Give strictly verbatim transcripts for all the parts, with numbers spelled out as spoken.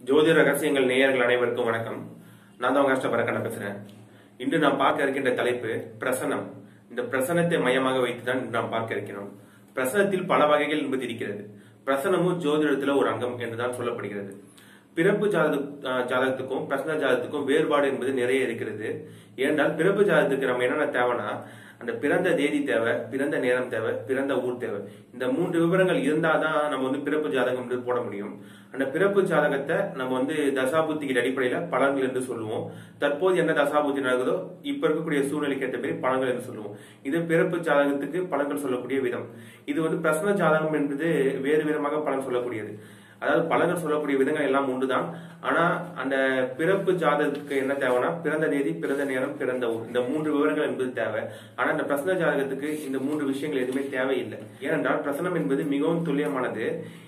ஜோதிட ரகசியங்கள் நேயர்கள் அனைவருக்கும் வணக்கம். நான் தான் உங்க அஷ்டபரக்கண்ண பேசுறேன். இன்று நாம் பார்க்க இருக்கின்ற தலைப்பு பிரசனம். இந்த பிரசனத்தை மையமாக வைத்துதான் நாம் பார்க்க இருக்கிறோம். பிரசனத்தில் பல வகைகள் என்பது இருக்கிறது. பிரசனமும் ஜோதிடத்துல ஒரு அங்கம் என்றுதான் சொல்லப்படுகிறது. பிறப்பு ஜாத ஜாதகத்துக்கும் பிரசன ஜாதகத்துக்கும் வேறுபாடு என்பது நிறைய இருக்கிறது. ஏனென்றால் பிறப்பு ஜாதகத்துக்கு நம்ம என்னென்ன தேவைன்னா, அந்த பிறந்த தேதி தேவை, பிறந்த நேரம் தேவை, பிறந்த ஊர் தேவை. இந்த மூன்று விவரங்கள் இருந்தாதான் நம்ம வந்து பிறப்பு ஜாதகம் போட முடியும். அந்த பிறப்பு ஜாதகத்தை நம்ம வந்து தசாபுத்திக்கு அடிப்படையில பலன்கள் என்று சொல்லுவோம். தற்போது என்ன தசாபுத்தி நடக்குதோ இப்ப இருக்கக்கூடிய சூழ்நிலைக்கு ஏற்ற மாதிரி பலன்கள் என்று சொல்லுவோம். இது பிறப்பு ஜாதகத்துக்கு பலன்கள் சொல்லக்கூடிய விதம். இது வந்து பிரசன ஜாதகம் என்பது வேறு விதமாக பலன் சொல்லக்கூடியது. அதாவது பலன்கள் சொல்லக்கூடிய விதங்கள் எல்லாம் உண்டுதான். ஆனா அந்த பிறப்பு ஜாதகத்துக்கு என்ன தேவைன்னா, பிறந்த தேதி, பிறந்த நேரம், பிறந்த ஊர், இந்த மூன்று விவரங்கள் என்பது தேவை. ஆனா இந்த பிரசன ஜாதகத்துக்கு இந்த மூன்று விஷயங்கள் எதுவுமே தேவையில்லை. ஏனென்றால் பிரசனம் என்பது மிகவும் துல்லியமானது.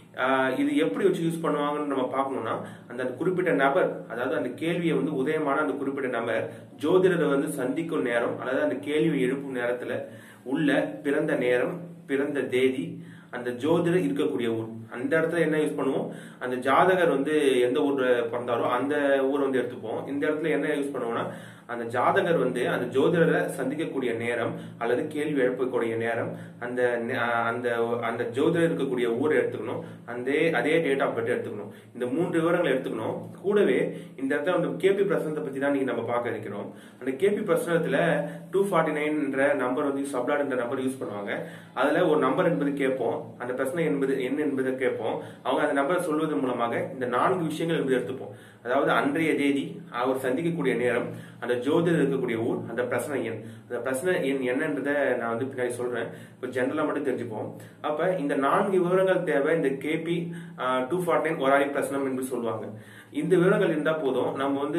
இது எப்படி வச்சு யூஸ் பண்ணுவாங்கன்னு நம்ம பார்க்கணும்னா, அந்த குறிப்பிட்ட நபர், அதாவது அந்த கேள்வியை வந்து உதயமான அந்த குறிப்பிட்ட நபர் ஜோதிடரை வந்து சந்திக்கும் நேரம், அதாவது அந்த கேள்வி எழுப்பும் நேரத்துல உள்ள பிறந்த நேரம், பிறந்த தேதி, அந்த ஜோதிடர் இருக்கக்கூடிய ஊர், அந்த இடத்துல என்ன யூஸ் பண்ணுவோம், அந்த ஜாதகர் வந்து எந்த ஊர்ல பிறந்தாரோ அந்த ஊரை வந்து எடுத்துப்போம். இந்த இடத்துல என்ன யூஸ் பண்ணுவோம்னா, அந்த ஜாதகர் வந்து அந்த ஜோதிடரை சந்திக்கக்கூடிய நேரம் அல்லது கேள்வி எழுப்பக்கூடிய நேரம், அந்த அந்த அந்த ஜோதிடர் இருக்கக்கூடிய ஊரை எடுத்துக்கணும், அந்த அதே டேட் ஆஃப் பர்த் எடுத்துக்கணும். இந்த மூன்று விவரங்களை எடுத்துக்கணும். கூடவே இந்த இடத்துல வந்து கேபி பிரசனத்தை பத்தி தான் நீங்க நம்ம பார்க்க இருக்கிறோம். அந்த கேபி பிரசனத்துல டூ ஃபார்ட்டி நைன் என்ற நம்பர் வந்து சப்ளாட் என்ற நம்பர் யூஸ் பண்ணுவாங்க. அதுல ஒரு நம்பர் என்பது கேட்போம், அந்த பிரச்சனை என்பது என்ன என்பதை கேட்போம். அவங்க அந்த நம்பரை சொல்வதன் மூலமாக இந்த நான்கு விஷயங்கள் என்பது எடுத்துப்போம். அதாவது அன்றைய தேதி, அவர் சந்திக்கக்கூடிய நேரம், அந்த ஜோதிடர் இருக்கக்கூடிய ஊர், அந்த பிரச்சனை எண். அந்த பிரச்சனை எண் என்னன்றதை நான் வந்து பின்னாடி சொல்றேன். இப்போ ஜெனரலா மட்டும் தெரிஞ்சுப்போம். அப்ப இந்த நான்கு விவரங்கள் தேவை. இந்த KP two forty nine horary பிரசனம் என்று சொல்லுவாங்க. இந்த விவரங்கள் இருந்தா போதும். நம்ம வந்து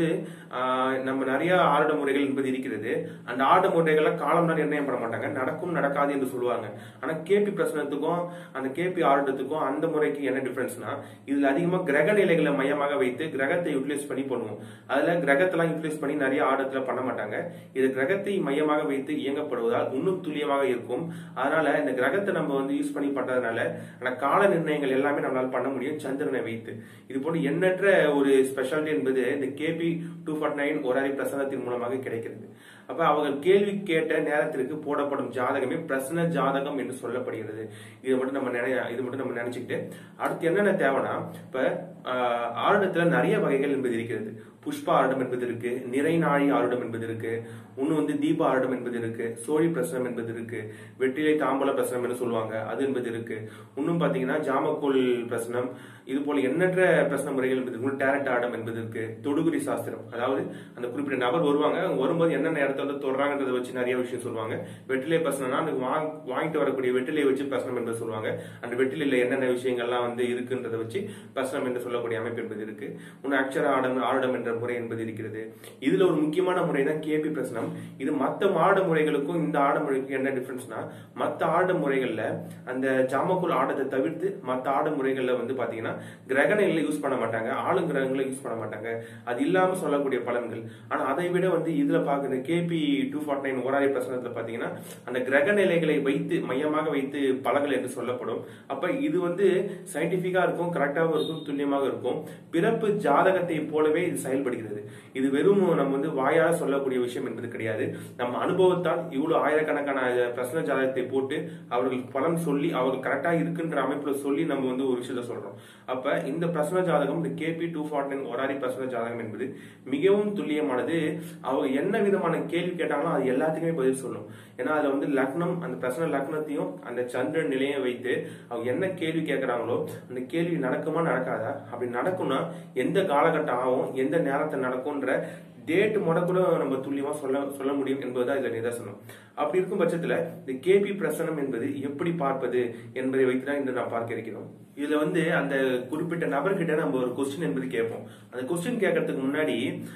நம்ம நிறைய ஆருட முறைகள் என்பது இருக்கிறது. அந்த ஆருட முறைகளை காலம் தான் நிர்ணயம் பண்ண மாட்டாங்க, நடக்கும் நடக்காது என்று சொல்லுவாங்க. ஆனா கேபி பிரசனத்துக்கும் அந்த கேபி ஆருடத்துக்கும் அந்த முறைக்கு என்ன டிஃபரன்ஸ்னா, இதுல அதிகமா கிரக நிலைகளை மையமாக வைத்து கிரகத்தை யூட்டிலைஸ் பண்ணி பண்ணுவோம். அதுல கிரகத்தெல்லாம் யூட்டிலைஸ் பண்ணி நிறைய ஆருடத்துல பண்ண மாட்டாங்க. இது கிரகத்தை மையமாக வைத்து இயங்கப்படுவதால் இன்னும் துல்லியமாக இருக்கும். அதனால இந்த கிரகத்தை நம்ம வந்து யூஸ் பண்ணி பண்றதுனால ஆனா கால நிர்ணயங்கள் எல்லாமே நம்மளால பண்ண முடியும் சந்திரனை வைத்து. இது போல எண்ணற்ற ஒரு ஸ்பெஷாலிட்டி என்பது இந்த KP two forty nine horary பிரசனத்தின் மூலமாக கிடைக்கிறது. அப்ப அவர்கள் கேள்வி கேட்ட நேரத்திற்கு போடப்படும் ஜாதகமே பிரசன ஜாதகம் என்று சொல்லப்படுகிறது. இதை மட்டும் நம்ம நினை இது மட்டும் நம்ம நினைச்சுக்கிட்டு அடுத்து என்னென்ன தேவைன்னா, இப்ப ஆருடத்துல நிறைய வகைகள் என்பது இருக்கிறது. புஷ்ப ஆருடம் என்பது இருக்கு, நிறைநாழி ஆருடம் என்பது இருக்கு, இன்னும் வந்து தீப ஆருடம் என்பது இருக்கு, சோழி பிரசனம் என்பது இருக்கு, வெற்றிலை தாம்பல பிரசனம் என்று சொல்லுவாங்க, அது என்பது இருக்கு. இன்னும் பாத்தீங்கன்னா ஜாமக்கோல் பிரசனம், இது போல எண்ணற்ற பிரசன முறைகள் என்பது இருக்கு. டேரட் ஆடம் என்பது இருக்கு. தொடுகுறி சாஸ்திரம், அதாவது அந்த குறிப்பிட்ட நபர் வருவாங்க, வரும்போது என்னென்ன இடத்த வந்து தொடராங்கன்றதை வச்சு நிறைய விஷயம் சொல்லுவாங்க. வெற்றிலை பிரசனம்னா அந்த வாங்கிட்டு வரக்கூடிய வெற்றிலையை வச்சு பிரசனம் என்று சொல்லுவாங்க. அந்த வெற்றிலையில என்னென்ன விஷயங்கள்லாம் வந்து இருக்குன்றதை வச்சு பிரசனம் என்று சொல்லக்கூடிய அமைப்பு என்பது இருக்கு. இன்னும் அக்ஷர ஆடம் ஆருடம் என்ற முறை என்பது இருக்கிறது. இதுல ஒரு முக்கியமான முறை தான் கேபி பிரசனம். இது மத்த ஆட முறைகளுக்கும் இந்த ஆட முறைக்கும் என்ன டிஃபரன்ஸ்னா, மத்த ஆட முறைகள்ல அந்த ஜாமக்குள் ஆடத்தை தவிர்த்து மத்த ஆட முறைகள்ல வந்து பாத்தீங்கன்னா கிரகணைகளை யூஸ் பண்ண மாட்டாங்க, ஆளும் கிரகங்களை யூஸ் பண்ண மாட்டாங்க. அது இல்லாம சொல்லக்கூடிய பலன்கள். ஆனா அதை விட வந்து இதுல பாக்குற KP two forty nine horary பிரசனத்துல பாத்தீங்கன்னா அந்த கிரக நிலைகளை வைத்து மையமாக வைத்து பலன்கள் என்று சொல்லப்படும். அப்ப இது வந்து சயின்டிபிக்கா இருக்கும், கரெக்டாகவும் இருக்கும், துல்லியமாக இருக்கும். பிறப்பு ஜாதகத்தை போலவே இது செயல்படுகிறது. இது வெறும் நம்ம வந்து வாயால சொல்லக்கூடிய விஷயம் என்பது கிடையாது. நம்ம அனுபவத்தால் இவ்வளவு ஆயிரக்கணக்கான பிரசன ஜாதகத்தை போட்டு அவர்கள் பலன் சொல்லி அவர்கள் கரெக்டா இருக்குன்ற அமைப்புல சொல்லி நம்ம வந்து ஒரு விஷயத்த சொல்றோம். அப்ப இந்த பிரசன ஜாதகம், இந்த KP two forty nine horary பிரசன ஜாதகம் என்பது மிகவும் துல்லியமானது. அவங்க என்ன விதமான கேள்வி கேட்டாங்களோ அது எல்லாத்துக்குமே பதில் சொல்லும். ஏன்னா அதுல வந்து லக்னம், அந்த பிரசன லக்னத்தையும் அந்த சந்திரன் நிலையை வைத்து அவங்க என்ன கேள்வி கேட்கிறாங்களோ அந்த கேள்வி நடக்குமா நடக்காதா, அப்படி நடக்கும்னா எந்த காலகட்டம் ஆகும், எந்த நேரத்தை நடக்கும்ன்ற டேட் முட கூட நம்ம துல்லியமா சொல்ல சொல்ல முடியும் என்பதுதான் இதுல நிதர்சனம். அப்படி இருக்கும் பட்சத்துல இந்த கேபி பிரசனம் என்பது எப்படி பார்ப்பது என்பதை வைத்துதான் இன்று நான் பார்க்க இருக்கிறோம். இதுல வந்து அந்த குறிப்பிட்ட நபர்கிட்ட நம்ம ஒரு கொஸ்டின் என்பது கேட்போம். அந்த கொஸ்டின் கேட்கறதுக்கு முன்னாடி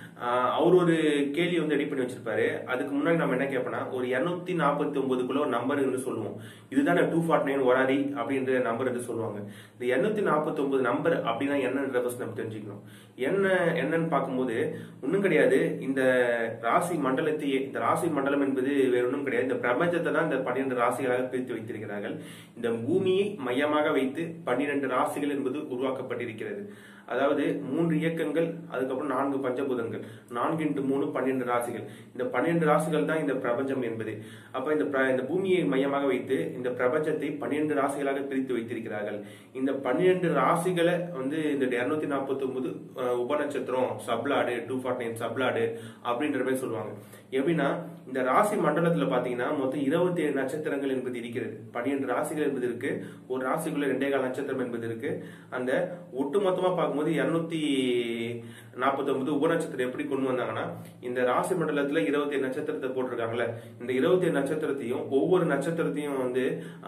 அவர் ஒரு கேள்வி வந்து ரெடி பண்ணி வச்சிருப்பாரு. அதுக்கு முன்னாடி நம்ம என்ன கேட்போம்னா, ஒரு இருநூத்தி நாற்பத்தி ஒன்பதுக்குள்ள ஒரு நம்பர் என்று சொல்லுவோம். இதுதான் டூ ஃபார்ட்டி நைன் ஒராரி அப்படின்ற நம்பர் என்று சொல்லுவாங்க. இந்த இருநூத்தி நாற்பத்தி ஒன்பது நம்பர் அப்படின்னா என்னன்ற நம்ம தெரிஞ்சுக்கணும். என்ன என்னன்னு பார்க்கும்போது ஒன்னும் கிடையாது. இந்த ராசி மண்டலத்தையே, இந்த ராசி மண்டலம் என்பது வேற ஒன்றும் கிடையாது. இந்த பிரபஞ்சத்தை தான் இந்த பன்னிரண்டு ராசிகளாக பிரித்து வைத்திருக்கிறார்கள். இந்த பூமியை மையமாக வைத்து பன்னிரண்டு ராசிகள் என்பது உருவாக்கப்பட்டிருக்கிறது. அதாவது மூன்று இயக்கங்கள், அதுக்கப்புறம் நான்கு பஞ்சபூதங்கள், நான்கு இன்ட்டு மூணு பன்னிரண்டு ராசிகள். இந்த பன்னிரண்டு ராசிகள் தான் இந்த பிரபஞ்சம் என்பது. அப்ப இந்த இந்த பூமியை மையமாக வைத்து இந்த பிரபஞ்சத்தை பன்னிரண்டு ராசிகளாக பிரித்து வைத்திருக்கிறார்கள். இந்த பன்னிரண்டு ராசிகளை வந்து இந்த இருநூத்தி நாற்பத்தி ஒன்பது உபநட்சத்திரம், sub lord, two forty nine sub lord அப்படின்ற மாதிரி சொல்லுவாங்க. எப்படின்னா இந்த ராசி மண்டலத்துல பாத்தீங்கன்னா மொத்தம் இருபத்தி ஏழு நட்சத்திரங்கள் என்பது இருக்கிறது. பன்னிரண்டு ராசிகள் என்பது இருக்கு. ஒரு ராசிக்குள்ள ரெண்டே கால நட்சத்திரம் என்பது இருக்கு. அந்த ஒட்டு மொத்தமா பார்க்கும்போது இருநூத்தி நாற்பத்தி ஒன்பது உபநட்சத்திரம் எப்படி கொண்டு வந்தாங்கன்னா, இந்த ராசி மண்டலத்துல இருபத்தி ஏழு நட்சத்திரத்தை போட்டிருக்காங்கல்ல, இந்த இருபத்தி ஏழு நட்சத்திரத்தையும் ஒவ்வொரு நட்சத்திரத்தையும் வந்து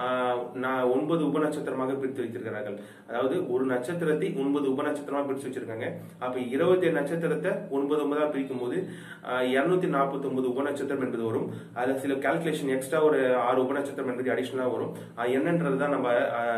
ஒன்பது உபநட்சத்திரமாக பிரித்து வைத்திருக்கிறார்கள். அதாவது ஒரு நட்சத்திரத்தை ஒன்பது உபநட்சத்திரமா பிரித்து வச்சிருக்காங்க. அப்ப இருபத்தி ஏழு நட்சத்திரத்தை ஒன்பது ஒன்பதா பிரிக்கும் போது இருநூத்தி நாற்பத்தி ஒன்பது உபநட்சத்திரம் என்பது வரும். அதுல சில கால்குலேஷன் எக்ஸ்ட்ரா ஒரு ஆறு உபநட்சத்திரம் என்பது அடிஷனலா வரும். என்னன்றதுதான் நம்ம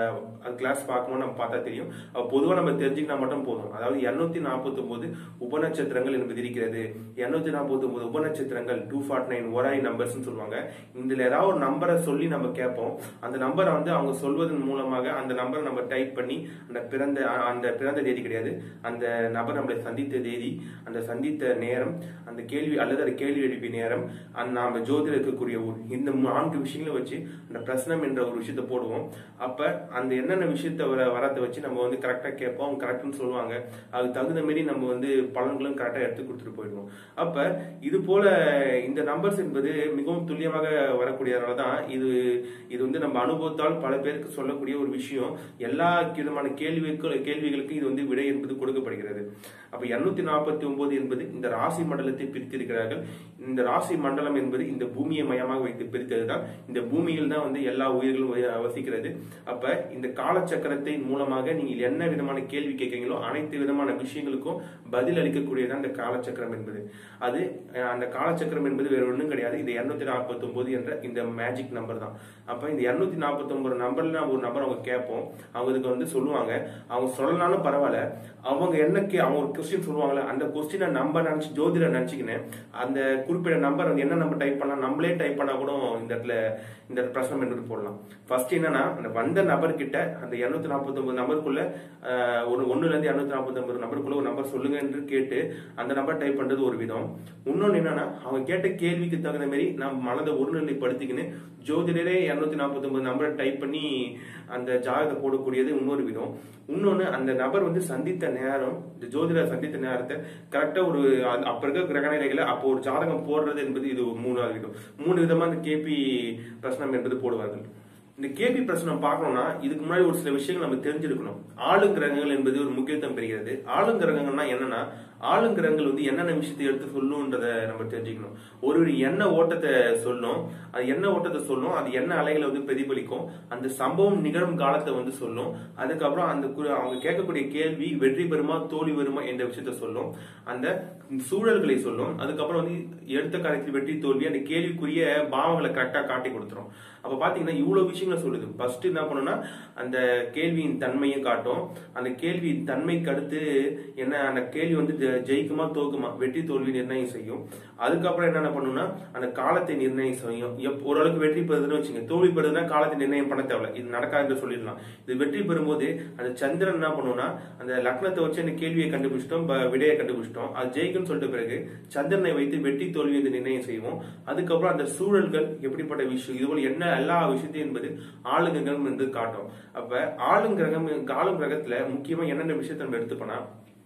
கிளாஸ் பார்க்கணும், நம்ம பார்த்தா தெரியும். பொதுவா நம்ம தெரிஞ்சுக்கினா மட்டும் போதும். அதாவது இருநூத்தி நாற்பத்தி ஒன்பது உபநட்சத்திரங்கள் என்பது இருக்கிறது. இருநூத்தி நாற்பத்தி ஒன்பது உபநட்சத்திரங்கள் two forty nine horary numbers சொல்லுவாங்க. இதுல ஏதாவது ஒரு நம்பரை சொல்லி நம்ம கேட்போம். அந்த நம்பரை வந்து அவங்க சொல்வதன் மூலமாக அந்த நம்பரை நம்ம டைப் பண்ணி அந்த பிறந்த அந்த பிறந்த தேதி கிடையாது, அந்த நபர் நம்மளை சந்தித்த தேதி, அந்த சந்தித்த நேரம், அந்த கேள்வி அல்லது அந்த கேள்வி எழுப்பிய நேரம், அந்த நாம ஜோதிட இருக்கக்கூடிய ஊர், இந்த நான்கு விஷயங்களை வச்சு அந்த பிரசனம் என்ற ஒரு விஷயத்த போடுவோம். அப்ப அந்த என்னென்ன விஷயத்த வரத்தை வச்சு நம்ம வந்து கரெக்டா கேட்போம். அவங்க கரெக்ட்னு சொல்லுவாங்க. அதுக்கு தகுந்த மாதிரி நம்ம வந்து பலன்களும் கரெக்டா எடுத்து கொடுத்துட்டு போயிடுவோம். அப்ப இது போல இந்த நம்பர்ஸ் என்பது மிகவும் துல்லியமாக வரக்கூடியதுனாலதான் இது இது வந்து நம்ம அனுபவத்தால் பல பேருக்கு சொல்லக்கூடிய ஒரு விஷயம். எல்லா விதமான கேள்விக்கு கேள்விகளுக்கு இது வந்து விடை என்பது கொடுக்கப்படுகிறது. அப்ப இருநூத்தி நாற்பத்தி ஒன்பது என்பது இந்த ராசி மண்டலத்தை பிரித்திருக்கிறார்கள். இந்த ராசி மண்டலம் என்பது இந்த பூமியை மையமாக வைத்து பிரித்ததுதான். இந்த பூமியில் தான் வந்து எல்லா உயிர்களும் வசிக்கிறது. அப்ப இந்த காலச்சக்கரத்தை மூலமாக நீங்கள் என்ன விதமான கேள்வி கேட்கிறீங்களோ அனைத்து விதமான விஷயங்களுக்கும் பதில் அளிக்கக்கூடியதான் இந்த காலச்சக்கரம் என்பது. அது அந்த காலச்சக்கரம் என்பது வேற ஒன்றும் கிடையாது. இந்த இருநூத்தி நாற்பத்தி ஒன்பது என்ற இந்த மேஜிக் நம்பர் தான். அப்ப இந்த இருநூத்தி நாற்பத்தி ஒன்பது நம்பர்ல ஒரு நம்பர் அவங்க கேட்போம். அவங்க இதுக்கு வந்து சொல்லுவாங்க. அவங்க சொல்லனாலும் பரவாயில்ல, அவங்க என்ன அவங்க ஒரு கொஸ்டின் சொல்லுவாங்கல்ல, அந்த கொஸ்டினை நம்ப நினைச்சு ஜோதிட நினைச்சுக்கின்னு அந்த குறிப்பிட்ட நம்பர் வந்து என்ன நம்பர் டைப் பண்ணா நம்மளே டைப் பண்ணா கூட இந்த இடத்துல இந்த பிரச்சனை என்பது போடலாம். ஃபர்ஸ்ட் என்னன்னா, அந்த வந்த நபர் கிட்ட அந்த இருநூத்தி நாற்பத்தி ஒன்பது நம்பருக்குள்ள ஒரு ஒண்ணுல இருந்து இருநூத்தி நாற்பத்தி ஒன்பது நம்பருக்குள்ள ஒரு நம்பர் சொல்லுங்க என்று கேட்டு அந்த நம்பர் டைப் பண்றது ஒரு விதம். இன்னொன்னு என்னன்னா, அவங்க கேட்ட கேள்விக்கு தகுந்த மாதிரி நம்ம மனதை ஒருநிலைப்படுத்திக்கின்னு ஜோதிடரே இருநூத்தி நாற்பத்தி ஒன்பது நம்பரை டைப் பண்ணி அந்த ஜாதகத்தை போடக்கூடியது இன்னொரு விதம். இன்னொன்னு, அந்த நபர் வந்து சந்தித்த நேரம், இந்த ஜோதிடர் சந்தித்த நேரத்தை கரெக்டா ஒரு அப்ப இருக்க கிரக நிலைகளை அப்போ ஒரு ஜாதகம் போடுறது என்பது இது மூணாவது விதம். மூணு விதமா இந்த கேபி பிரசனம் என்பது போடுவார்கள். இந்த கேபி பிரசனம் பார்க்கணும்னா இதுக்கு முன்னாடி ஒரு சில விஷயங்கள் நம்ம தெரிஞ்சிருக்கணும். ஆளுங்கிரகங்கள் என்பது ஒரு முக்கியத்துவம் பெறுகிறது. ஆளுங்கிரகங்கள்னா என்னன்னா, ஆளுங்கிரகங்கள் வந்து என்னென்ன விஷயத்தை எடுத்து சொல்லும்ன்றத நம்ம தெரிஞ்சுக்கணும். ஒரு என்ன ஓட்டத்தை சொல்லும், அது என்ன ஓட்டத்தை சொல்லும், அது என்ன அலைகளை வந்து பிரதிபலிக்கும், அந்த சம்பவம் நிகழும் காலத்தை வந்து சொல்லும். அதுக்கப்புறம் அந்த அவங்க கேட்கக்கூடிய கேள்வி வெற்றி பெறுமா தோல்வி வருமா என்ற விஷயத்த சொல்லும். அந்த சூழல்களை சொல்லும். அதுக்கப்புறம் வந்து எடுத்த காலத்தில் வெற்றி தோல்வி அந்த கேள்விக்குரிய பாவங்களை கரெக்டா காட்டி கொடுத்துரும். அப்ப பாத்தீங்கன்னா இவ்வளவு விஷயங்களை சொல்லுது. ஃபர்ஸ்ட் என்ன பண்ணுன்னா, அந்த கேள்வியின் தன்மையும் காட்டும். அந்த கேள்வியின் தன்மைக்கு அடுத்து என்ன, அந்த கேள்வி வந்து ஜெயிக்குமா தோக்குமா, வெற்றி தோல்வி நிர்ணயம் செய்யும். அதுக்கப்புறம் என்னென்ன பண்ணுன்னா, அந்த காலத்தை நிர்ணயம் செய்யும். ஓரளவுக்கு வெற்றி பெறுதுன்னு வச்சுங்க, தோல்வி பெறுதுன்னா காலத்தை நிர்ணயம் பண்ண தேவை, இது நடக்காது என்று சொல்லிடலாம். இது வெற்றி பெறும்போது அந்த சந்திரன் என்ன பண்ணுன்னா, அந்த லக்னத்தை வச்சு அந்த கேள்வியை கண்டுபிடிச்சிட்டோம், விடையை கண்டுபிடிச்சிட்டோம். அது ஜெயிக்குன்னு சொல்லிட்ட பிறகு சந்திரனை வைத்து வெற்றி தோல்வி நிர்ணயம் செய்வோம். அதுக்கப்புறம் அந்த சூழல்கள் எப்படிப்பட்ட விஷயம், இதுபோல என்ன எல்லா விஷயத்தையும் என்பது ஆளுங்கிரகம் என்று காட்டும். அப்ப ஆளுங்கிரகம் ஆளும் கிரகத்துல முக்கியமா என்னென்ன விஷயத்த நம்ம எடுத்துப்போனா,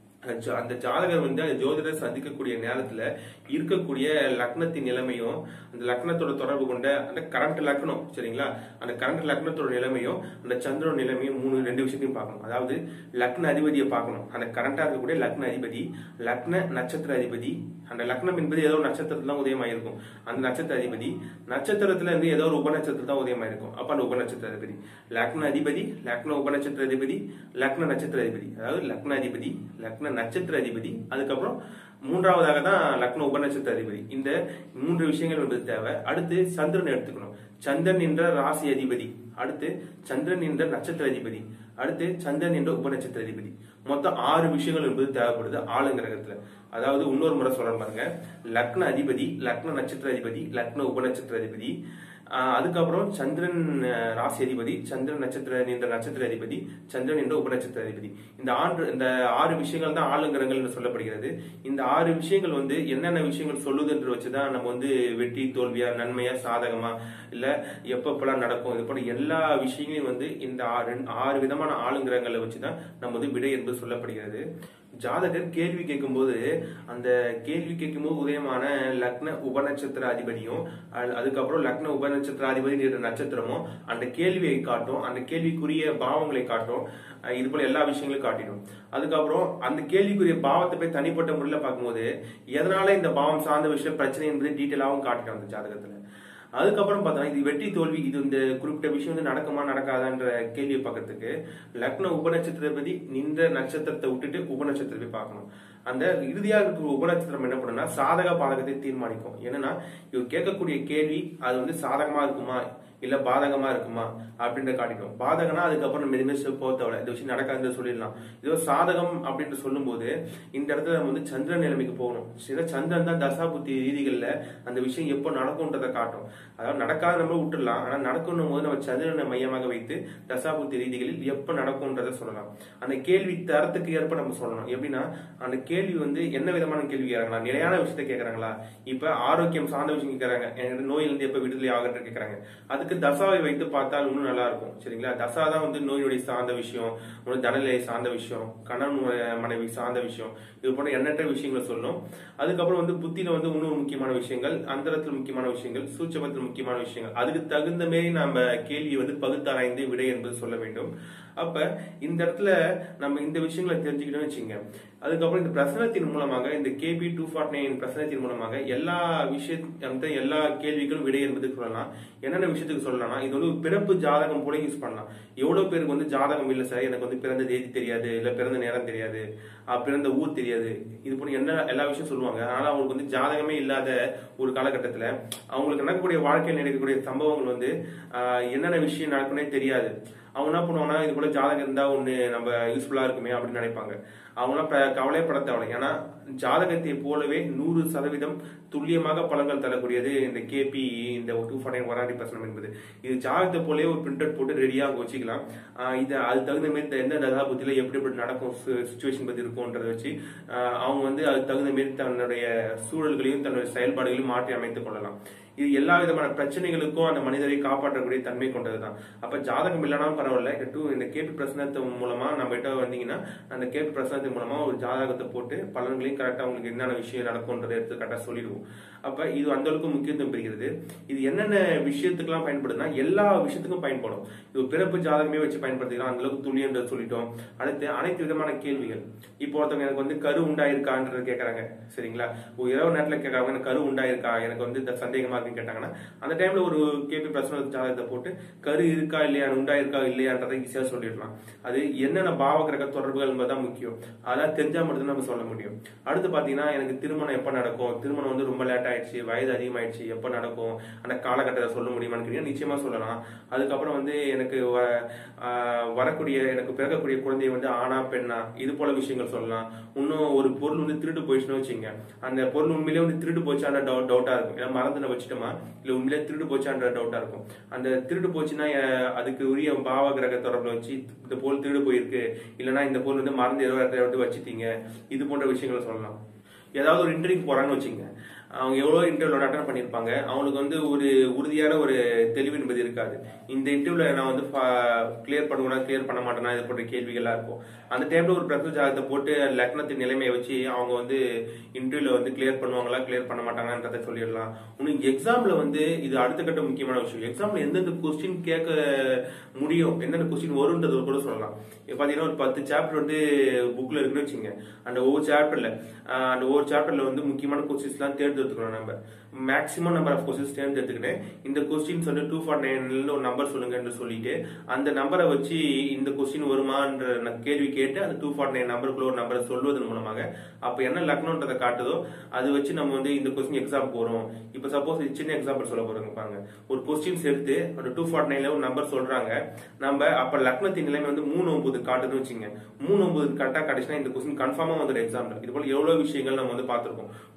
அந்த ஜாதகர் வந்து அந்த ஜோதிடர் சந்திக்கக்கூடிய நேரத்துல இருக்கக்கூடிய லக்னத்தின் நிலைமையும் அந்த லக்னத்தோட தொடர்பு கொண்ட அந்த கரண்ட் லக்னம், சரிங்களா, அந்த கரண்ட் லக்னத்தோட நிலைமையும் அந்த சந்திரோட நிலைமையும் மூணு ரெண்டு விஷயத்தையும் பார்க்கணும். அதாவது லக்ன அதிபதியை பார்க்கணும், அந்த கரண்டா இருக்கக்கூடிய லக்ன அதிபதி, லக்ன நட்சத்திர அதிபதி. அந்த லக்னம் என்பது ஏதோ நட்சத்திரத்துல தான் உதயமாயிருக்கும். அந்த நட்சத்திர அதிபதி நட்சத்திரத்துல இருந்து ஏதோ ஒரு உபநட்சத்திரம் தான் உதயமாயிருக்கும். அப்ப அந்த உபநட்சத்திர அதிபதி லக்ன அதிபதி, லக்ன உபநட்சத்திர அதிபதி, லக்ன நட்சத்திர அதிபதி. அதாவது லக்ன அதிபதி, லக்ன நட்சத்திர அதிபதி, அதுக்கப்புறம் மூன்றாவதாக தான் லக்ன உபநட்சத்திர அதிபதி. இந்த மூன்று விஷயங்கள் என்பது தேவை. அடுத்து சந்திரன் எடுத்துக்கணும். சந்திரன் என்ற ராசி அதிபதி, அடுத்து சந்திரன் என்ற நட்சத்திர அதிபதி, அடுத்து சந்திரன் என்ற உபநட்சத்திர அதிபதி. மொத்தம் ஆறு விஷயங்கள் என்பது தேவைப்படுது ஆளுங்கிரகத்துல. அதாவது இன்னொரு முறை சொல்ற பாருங்க, லக்ன அதிபதி, லக்ன நட்சத்திர அதிபதி, லக்ன உபநட்சத்திர அதிபதி, அதுக்கப்புறம் சந்திரன் ராசி அதிபதி, சந்திரன் நட்சத்திர என்ற நட்சத்திர அதிபதி, சந்திரன் என்ற உபநட்சத்திர அதிபதி. இந்த ஆறு இந்த ஆறு விஷயங்கள் தான் ஆளுங்கரங்கள் என்று சொல்லப்படுகிறது. இந்த ஆறு விஷயங்கள் வந்து என்னென்ன விஷயங்கள் சொல்லுதுன்ற வச்சுதான் நம்ம வந்து வெற்றி தோல்வியா, நன்மையா, சாதகமா, இல்ல எப்பப்பெல்லாம் நடக்கும், இது போல எல்லா விஷயங்களையும் வந்து இந்த ஆறு ஆறு விதமான ஆளுங்கிரகங்களை வச்சுதான் நம்ம வந்து விடை என்பது சொல்லப்படுகிறது. ஜாதகர் கேள்வி கேட்கும் போது அந்த கேள்வி கேட்கும் போது உதயமான லக்ன உபநட்சத்திர அதிபதியும் அதுக்கப்புறம் லக்ன உபநட்சத்திர அதிபதி என்ற நட்சத்திரமும் அந்த கேள்வியை காட்டும், அந்த கேள்விக்குரிய பாவங்களை காட்டும், இது போல எல்லா விஷயங்களையும் காட்டிடும். அதுக்கப்புறம் அந்த கேள்விக்குரிய பாவத்தை போய் தனிப்பட்ட முறையில் பார்க்கும்போது எதனால இந்த பாவம் சார்ந்த விஷயம் பிரச்சனை என்பது டீட்டெயிலாகவும் காட்டிடும் அந்த ஜாதகத்துல. அதுக்கப்புறம் பார்த்தோம்னா இது வெற்றி தோல்வி, இது இந்த குறிப்பிட்ட விஷயம் வந்து நடக்குமா நடக்காதான்ற கேள்வியை பார்க்கறதுக்கு லக்ன உபநட்சத்திரபதி நின்ற நட்சத்திரத்தை விட்டுட்டு உபநட்சத்திரத்தை பார்க்கணும். அந்த இறுதியாக இருக்கிற உபநட்சத்திரம் என்ன பண்ணுன்னா சாதக பாதகத்தை தீர்மானிக்கும். என்னன்னா இவர் கேட்கக்கூடிய கேள்வி அது வந்து சாதகமா இருக்குமா இல்ல பாதகமா இருக்குமா அப்படின்ற காட்டிடும். பாதகனா அதுக்கப்புறம் நம்ம எதுவுமே போத்தவரை இந்த விஷயம் நடக்காதுன்னு சொல்லிடலாம். இதோ சாதகம் அப்படின்னு சொல்லும் போது இந்த இடத்துல நம்ம வந்து சந்திரன் நிலைமைக்கு போகணும். சந்திரன் தான் தசா புத்தி ரீதிகள்ல அந்த விஷயம் எப்போ நடக்கும்ன்றதை காட்டும். அதாவது நடக்காத நம்ம விட்டுடலாம், ஆனா நடக்கணும் போது நம்ம சந்திரனை மையமாக வைத்து தசா புத்தி ரீதிகளில் எப்ப நடக்கும்ன்றதை சொல்லலாம். அந்த கேள்வி தரத்துக்கு ஏற்ப நம்ம சொல்லணும். எப்படின்னா அந்த கேள்வி வந்து என்ன விதமான கேள்வி கேட்கறாங்களா, நிலையான விஷயத்த கேட்கறாங்களா, இப்ப ஆரோக்கியம் சார்ந்த விஷயம் கேட்கறாங்க, எனக்கு நோயிலிருந்து எப்ப விடுதலை ஆகிட்டு கேட்கறாங்க, அதுக்கு தசாவை வைத்து பார்த்தால் இன்னும் நல்லா இருக்கும். சரிங்களா, தசா தான் வந்து நோயுடைய சார்ந்த விஷயம், தனநிலை சார்ந்த விஷயம், கணவன் மனைவி சார்ந்த விஷயம், இது போன்ற எண்ணற்ற விஷயங்களை சொல்லும். அதுக்கப்புறம் வந்து புத்தியில வந்து இன்னும் முக்கியமான விஷயங்கள், அந்தரத்தில் முக்கியமான விஷயங்கள், சூட்சமத்தில் முக்கியமான விஷயங்கள், அதுக்கு தகுந்த மாரி நம்ம கேள்வியை வந்து பகுத்தாராய்ந்து விடை என்பது சொல்ல வேண்டும். அப்ப இந்த இடத்துல நம்ம இந்த விஷயங்களை தெரிஞ்சுக்கிட்டோம் வச்சுங்க. அதுக்கப்புறம் இந்த பிரசனத்தின் மூலமாக இந்த கேபி டூ ஃபார்ட்டி நைன் பிரசனத்தின் மூலமாக எல்லா விஷயத்த எல்லா கேள்விகளும் விடை என்பது சொல்லலாம். என்னென்ன விஷயத்துக்கு சொல்லலாம்னா இது வந்து பிறப்பு ஜாதகம் போல யூஸ் பண்ணலாம். எவ்வளவு பேருக்கு வந்து ஜாதகம் இல்லை சார், எனக்கு வந்து பிறந்த தேதி தெரியாது, இல்ல பிறந்த நேரம் தெரியாது, பிறந்த ஊர் தெரியாது, இது போல என்ன எல்லா விஷயம் சொல்லுவாங்க. அதனால அவங்களுக்கு வந்து ஜாதகமே இல்லாத ஒரு காலகட்டத்துல அவங்களுக்கு நடக்கக்கூடிய வாழ்க்கையில் நடக்கக்கூடிய சம்பவங்கள் வந்து என்னென்ன விஷயம் நடக்குன்னே தெரியாது. அவங்க என்ன பண்ணுவாங்கன்னா இது போல ஜாதகம் இருந்தா ஒண்ணு நம்ம யூஸ்ஃபுல்லா இருக்குமே அப்படின்னு நினைப்பாங்க. அவங்களாம் கவலைப்பட தேவை. ஏன்னா ஜாதகத்தை போலவே நூறு சதவீதம் துல்லியமாக பலன்கள் தரக்கூடியது இந்த கேபி இந்த டூ ஃபார்ட்டி நைன் வராடி பிரசனம் என்பது. இது ஜாதகத்தை போலவே ஒரு பிரிண்ட் அவுட் போட்டு ரெடியாக வச்சுக்கலாம். இது அது தகுந்த மாரி எந்த தசாபுத்தியில எப்படி எப்படி நடக்கும் சுச்சுவேஷன் பத்தி இருக்கும்ன்றதை வச்சு அவங்க வந்து அதுக்கு தகுந்த மாரி தன்னுடைய சூழல்களையும் தன்னுடைய செயல்பாடுகளையும் மாற்றி அமைத்துக் கொள்ளலாம். இது எல்லா விதமான பிரச்சனைகளுக்கும் அந்த மனிதரை காப்பாற்றக்கூடிய தன்மை கொண்டதுதான். அப்ப ஜாதகம் இல்லைனாலும் பரவாயில்ல, இந்த கேபி பிரசனத்தின் மூலமா நம்ம கிட்ட வந்தீங்கன்னா அந்த கேபி பிரசனத்தின் மூலமா ஒரு ஜாதகத்தை போட்டு பலன்களையும் கரெக்டா உங்களுக்கு என்னென்ன விஷயம் நடக்கும்ன்றதை எடுத்து கரெக்டா சொல்லிடுவோம். அப்ப இது அந்த அளவுக்கு முக்கியத்துவம் பெறுகிறது. இது என்னென்ன விஷயத்துக்கெல்லாம் பயன்படுதுன்னா எல்லா விஷயத்துக்கும் பயன்படும். இது பிறப்பு ஜாதகமே வச்சு பயன்படுத்திக்கலாம், அந்த அளவுக்கு துல்லியம்ன்றது சொல்லிட்டோம். அடுத்து அனைத்து விதமான கேள்விகள். இப்போ ஒருத்தவங்க எனக்கு வந்து கரு உண்டாயிருக்கான்றது கேட்கறாங்க. சரிங்களா, ஒரு இரவு நேரத்துல கேட்கறாங்க எனக்கு கரு உண்டாயிருக்கா, எனக்கு வந்து சந்தேகமா கேட்டாங்கன்னா அந்த டைம்ல ஒரு கேபி பிரசன ஜாதகத்தை போட்டு கரு இருக்கா இல்லையா, உண்டாயிருக்கா இல்லையான்றதை ஈஸியா சொல்லிடலாம். அது என்னென்ன பாவ கிரக தொடர்புகள் என்பதுதான் முக்கியம். அதெல்லாம் தெரிஞ்சா மட்டும் நம்ம சொல்ல முடியும். அடுத்து பாத்தீங்கன்னா எனக்கு திருமணம் எப்ப நடக்கும், திருமணம் வந்து ரொம்ப லேட் ஆயிடுச்சு, வயது அதிகமாயிடுச்சு, எப்ப நடக்கும், அந்த காலகட்டத்தை சொல்ல முடியுமான்னு கேட்டீங்கன்னா நிச்சயமா சொல்லலாம். அதுக்கப்புறம் வந்து எனக்கு வரக்கூடிய எனக்கு பிறக்கக்கூடிய குழந்தைய வந்து ஆணா பெண்ணா இது போல விஷயங்கள் சொல்லலாம். இன்னும் ஒரு பொருள் வந்து திருடு போயிடுச்சுன்னு வச்சுங்க, அந்த பொருள் உண்மையிலேயே வந்து திருடு போச்சான டவுட்டா இருக்கும். ஏன்னா மறந்து வச்சுட்டோமா இல்ல உண்மையிலே திருடு போச்சான்ற டவுட்டா இருக்கும். அந்த திருடு போச்சுன்னா அதுக்கு உரிய பாவ கிரக தொடர்புல வச்சு இந்த பொருள் திருடு போயிருக்கு, இல்லைன்னா இந்த பொருள் வந்து மறந்து ஏதோ இடத்துல வச்சுட்டீங்க, இது போன்ற விஷயங்களை சொல்லலாம். ஏதாவது ஒரு இன்டர்வியூக்கு போறான்னு வச்சுங்க, அவங்க எவ்வளவு இன்டர்வியூல அட்டன் பண்ணிருப்பாங்க, அவங்களுக்கு வந்து ஒரு உறுதியான ஒரு தெளிவு என்பது இருக்காது. இந்த இன்டர்வியூல நான் வந்து கிளியர் பண்ணுவேனா கிளியர் பண்ண மாட்டேனா இது போன்ற கேள்விகள்லாம் இருக்கும். அந்த டைம்ல ஒரு பிரச்சனை ஜாதகத்தை போட்டு லக்னத்தின் நிலைமையை வச்சு அவங்க வந்து இன்டர்வியூல வந்து கிளியர் பண்ணுவாங்களா கிளியர் பண்ண மாட்டாங்கன்றதை சொல்லிடலாம். உனக்கு எக்ஸாம்ல வந்து இது அடுத்த கட்ட முக்கியமான விஷயம். எக்ஸாம்ல எந்தெந்த கொஸ்டின் கேட்க முடியும், எந்தெந்த கொஸ்டின் வரும்ன்றது கூட சொல்லலாம். பாத்தீங்கன்னா ஒரு பத்து சாப்டர் வந்து புக்ல இருக்குன்னு வச்சுங்க, அந்த ஒவ்வொரு சாப்டர்ல அந்த ஒவ்வொரு சாப்டர்ல வந்து முக்கியமான கொஸ்டின்ஸ் எல்லாம் தேர்ந்தெடுத்துக்கணும். நம்ம மேக்ஸிமம் நம்பர் ஆஃப் கொஸ்டின்ஸ் தேர்ந்தெடுத்துக்கிட்டேன். இந்த கொஸ்டின்ஸ் வந்து டூ ஃபார்ட்டி நைன்ல ஒரு நம்பர் சொல்லுங்க என்று சொல்லிட்டு அந்த நம்பரை வச்சு இந்த கொஸ்டின் வருமான்ற கேள்வி கேட்டு அந்த டூ ஃபார்ட்டி நைன் நம்பருக்குள்ள ஒரு நம்பரை சொல்வதன் மூலமாக அப்ப என்ன லக்னோன்றதை காட்டுதோ அதை வச்சு நம்ம வந்து இந்த கொஸ்டின் எக்ஸாம் போறோம். இப்ப சப்போஸ் சின்ன எக்ஸாம்பிள் சொல்ல போறோங்க பாருங்க, ஒரு கொஸ்டின்ஸ் எடுத்து அந்த டூ ஃபார்ட்டி நைன்ல ஒரு நம்பர் சொல்றாங்க, நம்ம அப்ப லக்னத்தின் நிலைமை வந்து மூணு ஒன்பது காட்டுதுன்னு வச்சுங்க, மூணு ஒன்பது கரெக்டா காட்டுச்சுன்னா இந்த கொஸ்டின் கன்ஃபார்மா வந்து எக்ஸாம்ல. இது போல எவ்வளவு விஷயங்கள் நம்ம வந்து பார்த்திருக்கோம்.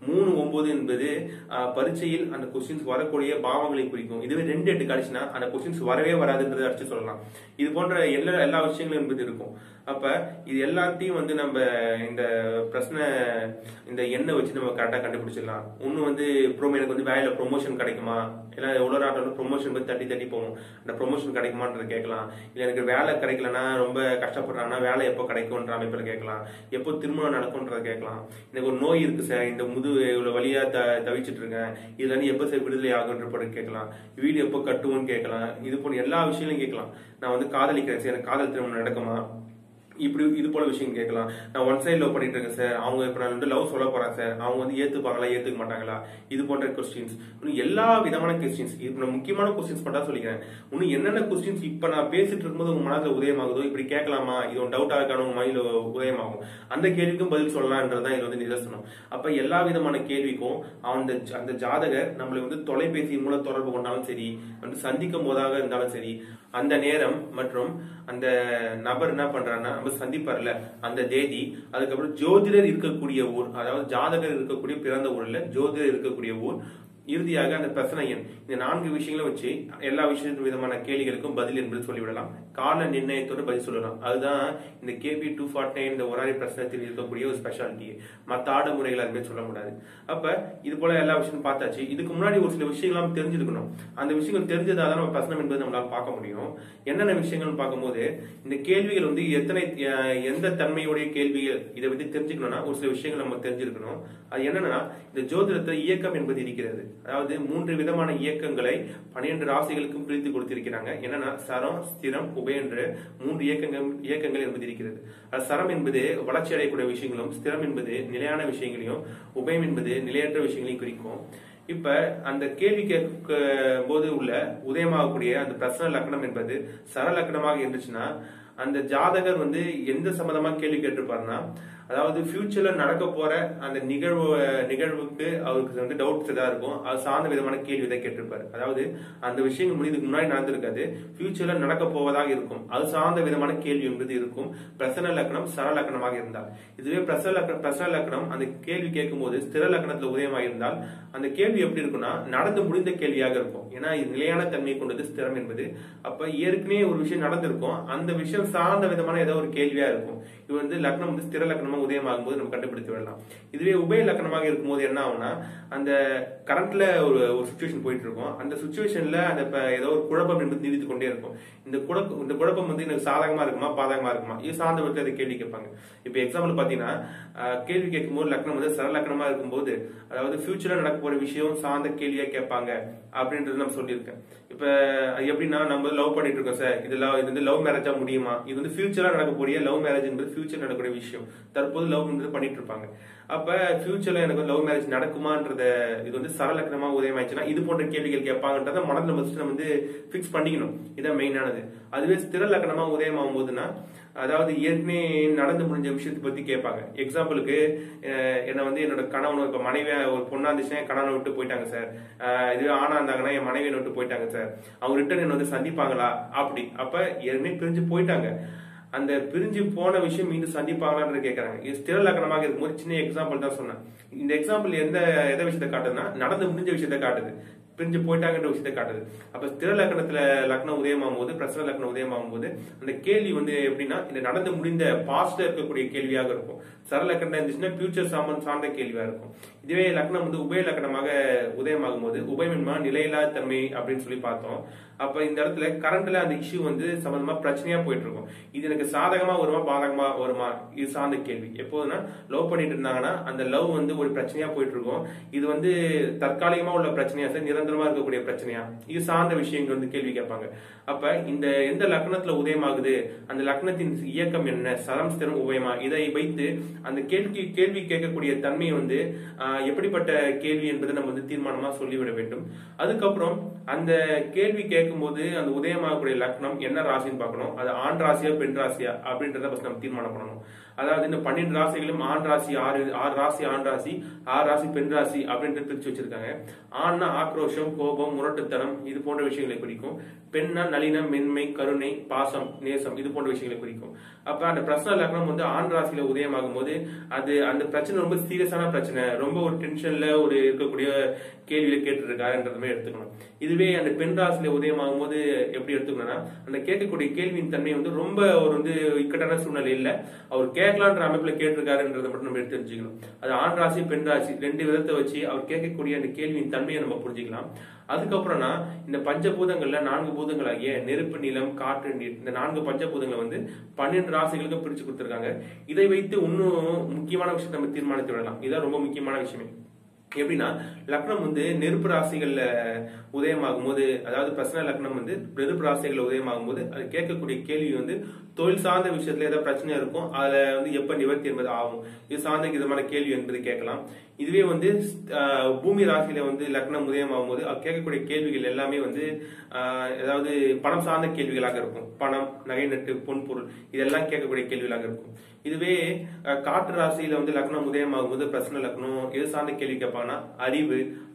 மூணு ஒன்பது என்பது பரீட்சையில் அந்த கொஸ்டின்ஸ் வரக்கூடிய பாவங்களை குறிக்கும். இதுவே ரெண்டு எட்டு கழிச்சுன்னா அந்த கொஸ்டின்ஸ் வரவே வராதுன்றதை அடிச்சு சொல்லலாம். இது போன்ற எல்லா எல்லா விஷயங்களும் என்பது இருக்கும். அப்ப இது எல்லாத்தையும் வந்து நம்ம இந்த பிரச்சனை இந்த எண்ணை வச்சு நம்ம கரெக்டா கண்டுபிடிச்சிடலாம். ஒண்ணு வந்து ப்ரோமோ எனக்கு வந்து வேலையில ப்ரொமோஷன் கிடைக்குமா, இல்ல எவ்வளவு நாட்கள் ப்ரொமோஷன் பத்தி தட்டி தட்டி போகும், அந்த ப்ரொமோஷன் கிடைக்குமான்றது கேட்கலாம். இல்ல எனக்கு வேலை கிடைக்கலன்னா ரொம்ப கஷ்டப்படுறாங்கன்னா வேலை எப்போ கிடைக்கும்ன்ற அமைப்புல கேட்கலாம். எப்போ திருமணம் நடக்கும்ன்றத கேட்கலாம். எனக்கு ஒரு நோய் இருக்கு சார், இந்த முதுகு இவ்வளவு வழியா த தவிச்சிட்டு இருக்கேன், இதுல இருந்து எப்போ சார் விடுதலை ஆகுன்ற போட்டு கேட்கலாம். வீடு எப்போ கட்டுவோன்னு கேட்கலாம். இது போல எல்லா விஷயங்களையும் கேட்கலாம். நான் வந்து காதலிக்கிறேன் சார், எனக்கு காதல் திருமணம் நடக்குமா, இப்படி இது போல விஷயம் கேட்கலாம். நான் ஒன் சைட் லவ் பண்ணிட்டு இருக்கேன் சார், அவங்க இப்ப நான் வந்து லவ் சொல்ல போறேன் சார், அவங்க வந்து ஏத்துப்பாங்களா ஏத்துக்க மாட்டாங்களா, இது போன்ற கொஸ்டின்ஸ். இன்னும் எல்லா விதமான கொஸ்டின்ஸ். இப்ப நான் முக்கியமான கொஸ்டின்ஸ் மட்டும் சொல்லிக்கிறேன். இன்னும் என்னென்ன கொஸ்டின்ஸ் இப்ப நான் பேசிட்டு இருக்கும்போது உங்க மனசுல உதயமாகுதோ, இப்படி கேட்கலாமா, இது ஒரு டவுட்டா இருக்கான உங்க மைண்ட்ல உதயமாகும். அந்த கேள்விக்கும் பதில் சொல்லலாம்ன்றதுதான் இது வந்து நிதர்சனம். அப்ப எல்லா விதமான கேள்விக்கும் அந்த அந்த ஜாதகர் நம்மளை வந்து தொலைபேசி மூலம் தொடர்பு கொண்டாலும் சரி, வந்து சந்திக்கும் போதாக இருந்தாலும் சரி, அந்த நேரம் மற்றும் அந்த நபர் என்ன பண்றாருன்னா நம்ம சந்திப்பார்ல அந்த தேதி, அதுக்கப்புறம் ஜோதிடர் இருக்கக்கூடிய ஊர், அதாவது ஜாதகர் இருக்கக்கூடிய பிறந்த ஊர்ல ஜோதிடர் இருக்கக்கூடிய ஊர், இறுதியாக அந்த பிரச்சனை எண், இந்த நான்கு விஷயங்களை வச்சு எல்லா விஷயத்தின் விதமான கேள்விகளுக்கும் பதில் என்பது சொல்லிவிடலாம். கால நிர்ணயத்தோடு பதில் சொல்லலாம். அதுதான் இந்த கேபி டூ ஃபார்ட்டி நைன் இந்த ஒராரி பிரச்சனத்தில் இருக்கக்கூடிய ஒரு ஸ்பெஷாலிட்டி. மற்ற ஆடு முறைகள் அதுமாதிரி சொல்ல முடியாது. அப்ப இது போல எல்லா விஷயமும் பார்த்தாச்சு. இதுக்கு முன்னாடி ஒரு சில விஷயங்கள்லாம் தெரிஞ்சிருக்கணும். அந்த விஷயங்கள் தெரிஞ்சதாதான் நம்ம பிரச்சனை என்பது நம்மளால பார்க்க முடியும். என்னென்ன விஷயங்கள் பார்க்கும்போது இந்த கேள்விகள் வந்து எத்தனை எந்த தன்மையுடைய கேள்விகள், இதை பத்தி தெரிஞ்சுக்கணும்னா ஒரு சில விஷயங்கள் நம்ம தெரிஞ்சிருக்கணும். அது என்னன்னா இந்த ஜோதிடத்தில் இயக்கம் என்பது இருக்கிறது. அதாவது மூன்று விதமான இயக்கங்களை பன்னிரண்டு ராசிகளுக்கும் பிரித்து கொடுத்திருக்கிறாங்க. என்னன்னா சரம், ஸ்திரம், உபய என்ற மூன்று இயக்கங்கள் இயக்கங்கள் என்பது இருக்கிறது. சரம் என்பது வளர்ச்சி அடையக்கூடிய விஷயங்களும், ஸ்திரம் என்பது நிலையான விஷயங்களையும், உபயம் என்பது நிலையற்ற விஷயங்களையும் குறிக்கும். இப்ப அந்த கேள்வி கேட்க போது உள்ள உதயமாகக்கூடிய அந்த பிரசன லக்னம் என்பது சர லக்னமாக இருந்துச்சுன்னா அந்த ஜாதகர் வந்து எந்த சம்பந்தமா கேள்வி கேட்டிருப்பாருன்னா, அதாவது ஃபியூச்சர்ல நடக்க போற அந்த நிகழ்வு நிகழ்வுக்கு அவருக்கு வந்து டவுட்ஸ் ஏதாவது இருக்கும், அது சார்ந்த விதமான கேள்வி தான் கேட்டிருப்பாரு. அதாவது அந்த விஷயங்கள் முடிவுக்கு முன்னாடி நடந்திருக்காது, ஃபியூச்சர்ல நடக்க போவதாக இருக்கும், அது சார்ந்த விதமான கேள்வி என்பது இருக்கும். பிரசன லக்னம் சர லக்னமாக இருந்தால். இதுவே பிரசன லக்னம் பிரசன லக்னம் அந்த கேள்வி கேட்கும் போது ஸ்திர லக்னத்துல உதயமாக இருந்தால் அந்த கேள்வி எப்படி இருக்கும்னா நடந்து முடிந்த கேள்வியாக இருக்கும். ஏன்னா இது நிலையான தன்மை கொண்டது ஸ்திரம் என்பது. அப்ப ஏற்கனவே ஒரு விஷயம் நடந்திருக்கும், அந்த விஷயம் சார்ந்த விதமான ஏதோ ஒரு கேள்வியா இருக்கும். இது வந்து லக்னம் வந்து ஸ்திர லக்னமா உதயமாகும் போது நம்ம கண்டுபிடித்து விடலாம். இதுவே உபய லக்னமாக இருக்கும்போது என்ன ஆகும்னா அந்த கரண்ட்ல ஒரு ஒரு சுச்சுவேஷன் போயிட்டு இருக்கும், அந்த சுச்சுவேஷன்ல அந்த ஏதோ ஒரு குழப்பம் என்பது நீடித்து கொண்டே இருக்கும். இந்த குழப்பம் இந்த குழப்பம் வந்து எனக்கு சாதகமா இருக்குமா பாதகமா இருக்குமா, இது சார்ந்த விதத்தை அதை கேள்வி கேட்பாங்க. இப்ப எக்ஸாம்பிள் பாத்தீங்கன்னா கேள்வி கேட்கும் போது லக்னம் வந்து சர லக்னமா இருக்கும்போது அதாவது ஃபியூச்சர்ல நடக்க போற விஷயம் சார்ந்த கேள்வியா கேட்பாங்க அப்படின்றது நம்ம சொல்லியிருக்கேன். இப்ப எப்படின்னா நம்ம லவ் பண்ணிட்டு இருக்கோம் சார், இது லவ் இது வந்து லவ் மேரேஜா முடியுமா, இது வந்து ஃபியூச்சரா நடக்கக்கூடிய லவ் மேரேஜ் என்பது ஃபியூச்சர் நடக்கக்கூடிய விஷயம், தற்போது லவ் என்பது பண்ணிட்டு இருப்பாங்க. அப்ப ஃபியூச்சர்ல எனக்கு லவ் மேரேஜ் நடக்குமான்றத இது வந்து சரலக்கணமா உதயமாயிடுச்சுன்னா இது போன்ற கேள்விகள் கேட்பாங்கன்றத மனதில் நம்ம வந்து பிக்ஸ் பண்ணிக்கணும். இதான் மெயினானது. அதுவே ஸ்திர லக்கணமா உதயமாகும் போதுன்னா அதாவது ஏற்கனவே நடந்து முடிஞ்ச விஷயத்தை பத்தி கேட்பாங்க. எக்ஸாம்பிளுக்கு என்ன வந்து என்னோட கணவன் இப்ப மனைவியா ஒரு பொண்ணா இருந்துச்சுன்னா கணவனை விட்டு போயிட்டாங்க சார், இதுவே ஆனா இருந்தாங்கன்னா என் மனைவியை விட்டு போயிட்டாங்க சார், அவங்க ரிட்டர்ன் என்ன வந்து சந்திப்பாங்களா அப்படி. அப்ப ஏற்கனவே பிரிஞ்சு போயிட்டாங்க, அந்த பிரிஞ்சு போன விஷயம் மீண்டும் சந்திப்பாங்களான்னு கேட்கறாங்க. இது ஸ்திர லக்னமாக இருக்கும்போது சின்ன எக்ஸாம்பிள் தான் சொன்னேன். இந்த எக்ஸாம்பிள் எந்த எதை விஷயத்தை காட்டுதுன்னா நடந்து முடிஞ்ச விஷயத்த காட்டுது, பிரிஞ்சு போயிட்டாங்கன்ற விஷயத்தை காட்டுது. அப்ப ஸ்திர லக்னத்துல லக்னம் உதயமாகும் போது பிரசன லக்னம் உதயமாகும் போது அந்த கேள்வி வந்து எப்படின்னா இந்த நடந்து முடிந்த பாஸ்ட்ல இருக்கக்கூடிய கேள்வியாக இருக்கும். சர லக்னம் இருந்துச்சுன்னா ஃபியூச்சர் சாமன் சார்ந்த கேள்வியா இருக்கும். இதுவே லக்னம் வந்து உபய லக்னமாக உதயமாகும் போது உபயமென்மா நிலையில்லா தன்மை அப்படின்னு சொல்லி பார்த்தோம். அப்ப இந்த இடத்துல கரண்ட்ல அந்த இஷ்யூ வந்து சம்பந்தமா பிரச்சனையா போயிட்டு இருக்கும். இது எனக்கு சாதகமா வருமா பாதகமா வருமா இது சார்ந்த கேள்வி. எப்போதுன்னா லவ் பண்ணிட்டு இருந்தாங்கன்னா அந்த லவ் வந்து ஒரு பிரச்சனையா போயிட்டு இருக்கும், இது வந்து தற்காலிகமா உள்ள பிரச்சனையா சார் நிரந்தரமா இருக்கக்கூடிய பிரச்சனையா, இது சார்ந்த விஷயங்கள் வந்து கேள்வி கேட்பாங்க. அப்ப இந்த எந்த லக்னத்துல உதயமாகுது, அந்த லக்னத்தின் இயக்கம் என்ன, சரம் ஸ்திரம் உபயமா, இதை வைத்து அந்த கேள்வி கேள்வி கேட்கக்கூடிய தன்மையை வந்து எப்படிப்பட்ட கேள்வி என்பதை நம்ம வந்து தீர்மானமா சொல்லிவிட வேண்டும். அதுக்கப்புறம் அந்த கேள்வி கேட்கும் போது அந்த உதயமாகக்கூடிய லக்னம் என்ன ராசின்னு பார்க்கணும், அது ஆண் ராசியா பெண் ராசியா அப்படின்றத நம்ம தீர்மானம் பண்ணணும். அதாவது இந்த பன்னெண்டு ராசிகளும் ஆண் ராசி ஆறு ஆறு ராசி ஆண் ராசி ஆறு ராசி பெண் ராசி அப்படின்ட்டு பிரிச்சு வச்சிருக்காங்க. ஆண்னா ஆக்ரோஷம், கோபம், முரட்டுத்தனம் இது போன்ற விஷயங்களை குறிக்கும். பெண்ணா நளினம், மென்மை, கருணை, பாசம், நேசம் இது போன்ற விஷயங்களை குறிக்கும். அப்ப அந்த பிரசன லக்னம் வந்து ஆண் ராசியில உதயமாகும் போது அது அந்த பிரச்சனை ரொம்ப சீரியஸான பிரச்சனை, ரொம்ப ஒரு டென்ஷன்ல ஒரு இருக்கக்கூடிய கேள்வியில கேட்டு இருக்காருன்றதுமே எடுத்துக்கணும். இதுவே அந்த பெண் ராசியில உதயமாகும் போது எப்படி எடுத்துக்கணும்னா அந்த கேட்கக்கூடிய கேள்வியின் தன்மை வந்து ரொம்ப ஒரு வந்து இக்கட்டான சூழ்நிலை இல்ல, அவர் கேட்கலான்ற அமைப்புல கேட்டிருக்காருன்றதை மட்டும் நம்ம எடுத்து தெரிஞ்சுக்கணும். அது ஆண் ராசி பெண் ராசி ரெண்டு விதத்தை வச்சு அவர் கேட்கக்கூடிய அந்த கேள்வியின் தன்மையை நம்ம புரிஞ்சுக்கலாம். அதுக்கப்புறம்னா இந்த பஞ்சபூதங்கள்ல நான்கு பூதங்களாகிய நெருப்பு, நிலம், காற்று, நீர் இந்த நான்கு பஞ்சபூதங்களை வந்து பன்னெண்டு ராசிகளுக்கும் பிரிச்சு கொடுத்திருக்காங்க. இதை வைத்து இன்னும் முக்கியமான விஷயத்தை நம்ம தீர்மானித்து விடலாம். இதுதான் ரொம்ப முக்கியமான விஷயமே. எப்படின்னா லக்னம் வந்து நெருப்பு ராசிகள்ல உதயமாகும் போது, அதாவது பிரசன லக்னம் வந்து நெருப்பு ராசிகள்ல உதயமாகும் போது அது கேட்கக்கூடிய கேள்வி வந்து தொழில் சார்ந்த விஷயத்துல ஏதாவது பிரச்சனை இருக்கும், அதுல வந்து எப்ப நிவர்த்தி என்பது ஆகும், இது சார்ந்த விதமான கேள்வி என்பது கேட்கலாம். இதுவே வந்து பூமி ராசியில வந்து லக்னம் உதயமாகும் போது அது கேட்கக்கூடிய கேள்விகள் எல்லாமே வந்து ஏதாவது பணம் சார்ந்த கேள்விகளாக இருக்கும். பணம், நகை நட்டு, பொன் பொருள் இதெல்லாம் கேட்கக்கூடிய கேள்விகளாக இருக்கும். இதுவே காற்று ராசியில வந்து லக்னம் உதயமாகும் போது பிரசன லக்னம் எது சார்ந்த கேள்வி கேட்பாங்கன்னா அறிவு,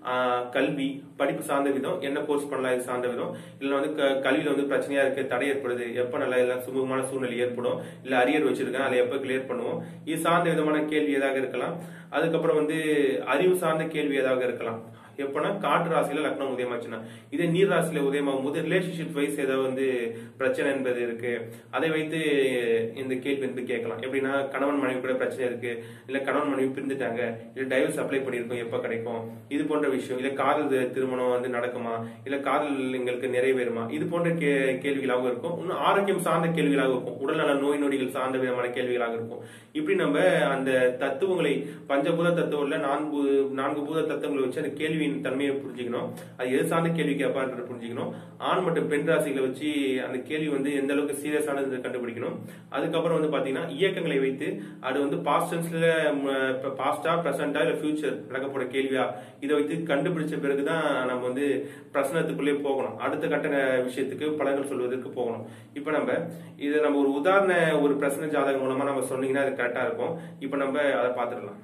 கல்வி, படிப்பு சார்ந்த விதம், என்ன கோர்ஸ் பண்ணலாம் இது சார்ந்த விதம், இல்ல வந்து கல்வியில வந்து பிரச்சனையா இருக்கு, தடை ஏற்படுது, எப்ப நல்லா எல்லாம் சுமூகமான சூழ்நிலை ஏற்படும், இல்ல அரியர் வச்சிருக்கேன் அதை எப்ப கிளியர் பண்ணுவோம், இது சார்ந்த விதமான கேள்வி ஏதாக இருக்கலாம். அதுக்கப்புறம் வந்து அறிவு சார்ந்த கேள்வி ஏதாக இருக்கலாம். எப்பனா காற்று ராசியில லக்னம் உதயமாச்சுன்னா. இதே நீர் ராசியில உதயமாகும் போது ரிலேஷன்ஷிப் வைஸ் ஏதாவது வந்து பிரச்சனை என்பது இருக்கு, அதை வைத்து இந்த கேள்வி வந்து கேட்கலாம். எப்படின்னா கணவன் மனைவி கூட பிரச்சனை இருக்கு, இல்ல கணவன் மனைவி பிரிந்துட்டாங்க, இல்ல டைவர்ஸ் அப்ளை பண்ணிருக்கோம் எப்ப கிடைக்கும், இது போன்ற விஷயம், இல்ல காதல் திருமணம் வந்து நடக்குமா, இல்ல காதல் எங்களுக்கு நிறைவேறுமா, இது போன்ற கேள்விகளாக இருக்கும். இன்னும் ஆரோக்கியம் சார்ந்த கேள்விகளாக இருக்கும், உடல்நல நோய் நொடிகள் சார்ந்த விதமான கேள்விகளாக இருக்கும். இப்படி நம்ம அந்த தத்துவங்களை பஞ்சபூத தத்துவம்ல நான்கு நான்கு பூத தத்துவங்களை வச்சு அந்த கேள்வி தன்மையை புரிஞ்சுக்கணும். அது எது சார்ந்த கேள்வி கேட்பான்றத புரிஞ்சுக்கணும். ஆண் மற்றும் பெண் ராசிகளை வச்சு அந்த கேள்வி வந்து எந்த அளவுக்கு சீரியஸானது கண்டுபிடிக்கணும். அதுக்கப்புறம் வந்து பாத்தீங்கன்னா இயக்கங்களை வைத்து அது வந்து பாஸ்ட் டென்ஸ்ல பாஸ்டா பிரசன்டா இல்ல ஃபியூச்சர் நடக்கப்போற கேள்வியா இதை வைத்து கண்டுபிடிச்ச பிறகுதான் நம்ம வந்து பிரசனத்துக்குள்ளே போகணும், அடுத்த கட்ட விஷயத்துக்கு பலன்கள் சொல்வதற்கு போகணும். இப்ப நம்ம இதை நம்ம ஒரு உதாரண ஒரு பிரசன ஜாதகம் மூலமா நம்ம சொன்னீங்கன்னா அது கரெக்டா இருக்கும். இப்ப நம்ம அதை பார்த்துடலாம்.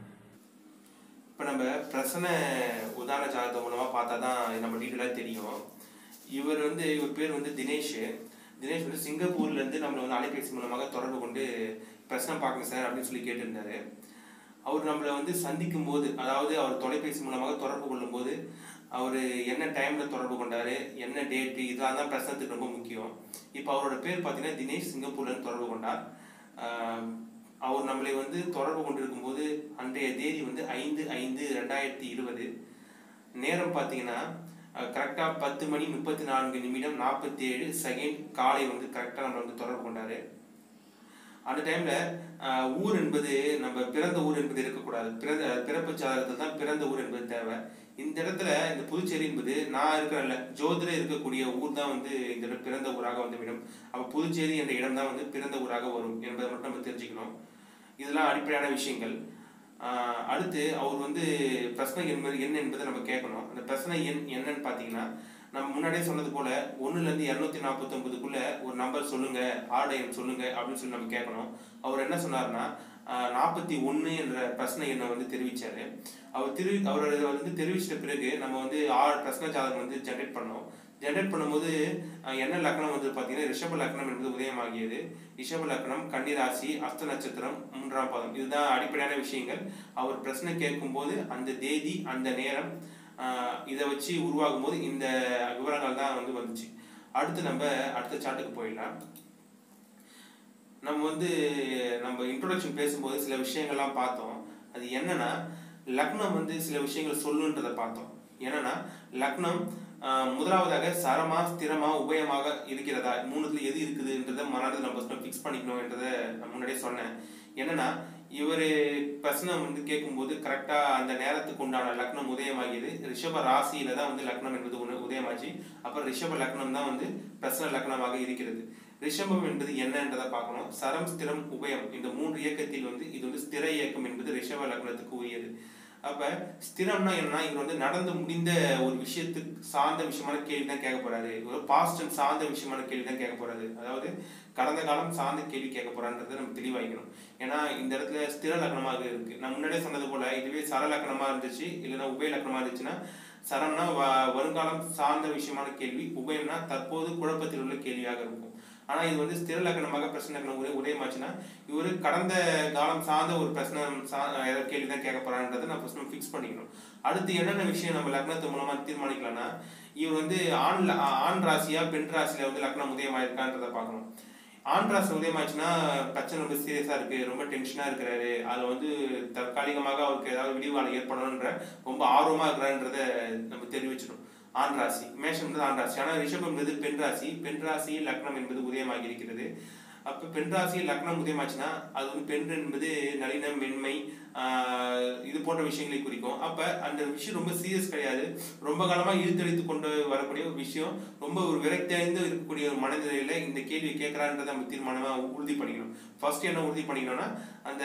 இப்ப நம்ம பிரசன உதாரண ஜாதகம் மூலமா பார்த்தாதான் நம்ம டீட்டெயிலா தெரியும். இவர் வந்து இவர் பேர் வந்து தினேஷ். தினேஷ் வந்து சிங்கப்பூர்ல இருந்து நம்மளை வந்து அலைபேசி மூலமாக தொடர்பு கொண்டு பிரசனம் பார்க்கணும் சார் அப்படின்னு சொல்லி கேட்டிருந்தாரு. அவர் நம்மளை வந்து சந்திக்கும் போது, அதாவது அவர் தொலைபேசி மூலமாக தொடர்பு கொள்ளும் போது அவர் என்ன டைம்ல தொடர்பு கொண்டாரு, என்ன டேட்டு, இதெல்லாம் தான் பிரசனத்துக்கு ரொம்ப முக்கியம். இப்போ அவரோட பேர் பார்த்தீங்கன்னா தினேஷ், சிங்கப்பூர்ல இருந்து தொடர்பு கொண்டார். அவர் நம்மளை வந்து தொடர்பு கொண்டிருக்கும் போது அன்றைய தேதி வந்து ஐந்து ஐந்து ரெண்டாயிரத்தி இருபது, நேரம் பார்த்தீங்கன்னா கரெக்டா பத்து மணி முப்பத்தி நான்கு நிமிடம் நாற்பத்தி ஏழு செகண்ட் காலை வந்து கரெக்டா நம்ம வந்து தொடர்பு கொண்டாரு. அந்த டைம்ல ஊர் என்பது நம்ம பிறந்த ஊர் என்பது இருக்கக்கூடாது, பிறந்த பிறப்பு சாதகத்தில் தான் பிறந்த ஊர் என்பது தேவை. இந்த இடத்துல இந்த புதுச்சேரி என்பது நான் இருக்கிற ஜோதிட இருக்கக்கூடிய ஊர் தான் வந்து இந்த பிறந்த ஊராக வந்துவிடும். அப்ப புதுச்சேரி என்ற இடம் தான் வந்து பிறந்த ஊராக வரும் என்பதை மட்டும் நம்ம தெரிஞ்சுக்கணும். இதெல்லாம் அடிப்படையான விஷயங்கள். ஆஹ் அடுத்து அவர் வந்து பிரச்சனை என்பது என்ன என்பதை நம்ம கேட்கணும். அந்த பிரச்சனை எண் என்னன்னு பாத்தீங்கன்னா நம்ம முன்னாடியே சொன்னது போல ஒண்ணுல இருந்து இருநூத்தி நாற்பத்தி ஒன்பதுக்குள்ள ஒரு நம்பர் சொல்லுங்க, ஆர்டர் எண் சொல்லுங்க அப்படின்னு சொல்லி நம்ம கேட்கணும். அவர் என்ன சொன்னாருன்னா நாற்பத்தி ஒன்னு என்ற பிரச்சனை எண்ணை வந்து தெரிவிச்சாரு. அவர் திரு அவர் வந்து தெரிவிச்சிட்ட பிறகு நம்ம வந்து ஆறு பிரச்சனை ஜாதகம் வந்து ஜென்ரேட் பண்ணோம். ஜென்ரேட் பண்ணும்போது என்ன லக்னம் வந்து பாத்தீங்கன்னா ரிஷப லக்னம் என்பது உதயமாகியது. ரிஷப லக்னம், கன்னிராசி, அஸ்த நட்சத்திரம், மூன்றாம் பாதம், இதுதான் அடிப்படையான விஷயங்கள். அவர் பிரச்சனை கேட்கும் போது அந்த தேதி அந்த நேரம் ஆஹ் இதை வச்சு உருவாகும் போது இந்த விவரங்கள் தான் வந்து வந்துச்சு. அடுத்து நம்ம அடுத்த சாட்டுக்கு போயிடலாம். நம்ம வந்து நம்ம இன்ட்ரோடக்ஷன் பேசும்போது சில விஷயங்கள்லாம் பார்த்தோம். அது என்னன்னா லக்னம் வந்து சில விஷயங்கள் சொல்லுன்றதை பார்த்தோம். என்னன்னா லக்னம் முதலாவதாக சரமா, ஸ்திரமா, உபயமாக இருக்கிறதா, மூணுத்துல எது இருக்குதுன்றத மனதில் நம்ம பிக்ஸ் பண்ணிக்கணும் என்றதை முன்னாடியே சொன்னேன். என்னன்னா இவரு பிரச்சனை வந்து கேட்கும்போது கரெக்டா அந்த நேரத்துக்கு உண்டான லக்னம் உதயமாகியது. ரிஷப ராசியில தான் வந்து லக்னம் என்பது உதயமாச்சு. அப்புறம் ரிஷப லக்னம் தான் வந்து பிரச்சனை லக்னமாக இருக்கிறது. ரிஷபம் என்பது என்னன்றதை பார்க்கணும். சரம், ஸ்திரம், உபயம் இந்த மூன்று இயக்கத்தில் வந்து இது வந்து ஸ்திர இயக்கம் என்பது ரிஷப லக்னத்துக்கு உரியது. அப்ப ஸ்திரம்னா என்னன்னா இவர் வந்து நடந்து முடிந்த ஒரு விஷயத்துக்கு சார்ந்த விஷயமான கேள்வி தான் கேட்க போறாரு, பாஸ்ட் அண்ட் சார்ந்த விஷயமான கேள்வி தான் கேட்க போறாரு, அதாவது கடந்த காலம் சார்ந்த கேள்வி கேட்க போறான்றதை நம்ம தெளிவாக்கணும். ஏன்னா இந்த இடத்துல ஸ்திர லக்னமாக இருக்கு. நான் முன்னாடியே சொன்னது போல இதுவே சர லக்னமா இருந்துச்சு இல்லைன்னா உபய லக்னமா இருந்துச்சுன்னா, சரம்னா வருங்காலம் சார்ந்த விஷயமான கேள்வி, உபயம்னா தற்போது குழப்பத்தில் உள்ள கேள்வியாக இருக்கும். ஆனா இது வந்து ஸ்திர லக்னமாக பிரச்சனை லக்னம் ஒரே உதயமாச்சுன்னா இவரு கடந்த காலம் சார்ந்த ஒரு பிரச்சனை ஏதாவது கேள்வி தான் கேட்க போறான்றதை நான் ஃபர்ஸ்ட் ஃபிக்ஸ் பண்ணிக்கணும். அடுத்து என்னென்ன விஷயம் நம்ம லக்னத்து மூலமா தீர்மானிக்கலாம்னா, இவர் வந்து ஆண் ஆண் ராசியா பெண் ராசியில வந்து லக்னம் உதயமாயிருக்கான்றதை பார்க்கணும். ஆண் ராசி உதயமாச்சுன்னா பிரச்சனை ரொம்ப சீரியஸா இருக்கு, ரொம்ப டென்ஷனா இருக்கிறாரு, அதுல வந்து தற்காலிகமாக அவருக்கு ஏதாவது விடிவாளம் ஏற்படணும்ன்ற ரொம்ப ஆர்வமா இருக்கிறான்றத நம்ம தெரிவிச்சிடும். ஆண் ராசி மேஷம் என்பது ஆண் ராசி. ஆனால் ரிஷபம் என்பது பெண் ராசி. பெண் ராசி லக்னம் என்பது உதயமாகி இருக்கிறது. அப்ப பெண் ராசி லக்னம் உதயமாச்சுன்னா அது வந்து பெண் என்பது நளினம், மென்மை, ஆஹ் இது போன்ற விஷயங்களை குறிக்கும். அப்ப அந்த விஷயம் ரொம்ப சீரியஸ் கிடையாது, ரொம்ப காலமா இழுத்தடித்து கொண்டு வரக்கூடிய ஒரு விஷயம், ரொம்ப ஒரு விரக்தியடைந்து இருக்கக்கூடிய ஒரு மனநிலையில இந்த கேள்வி கேட்கறான்றதை நம்ம தீர்மானமா உறுதி பண்ணிக்கணும். ஃபர்ஸ்ட் என்ன உறுதி பண்ணிக்கணும்னா, அந்த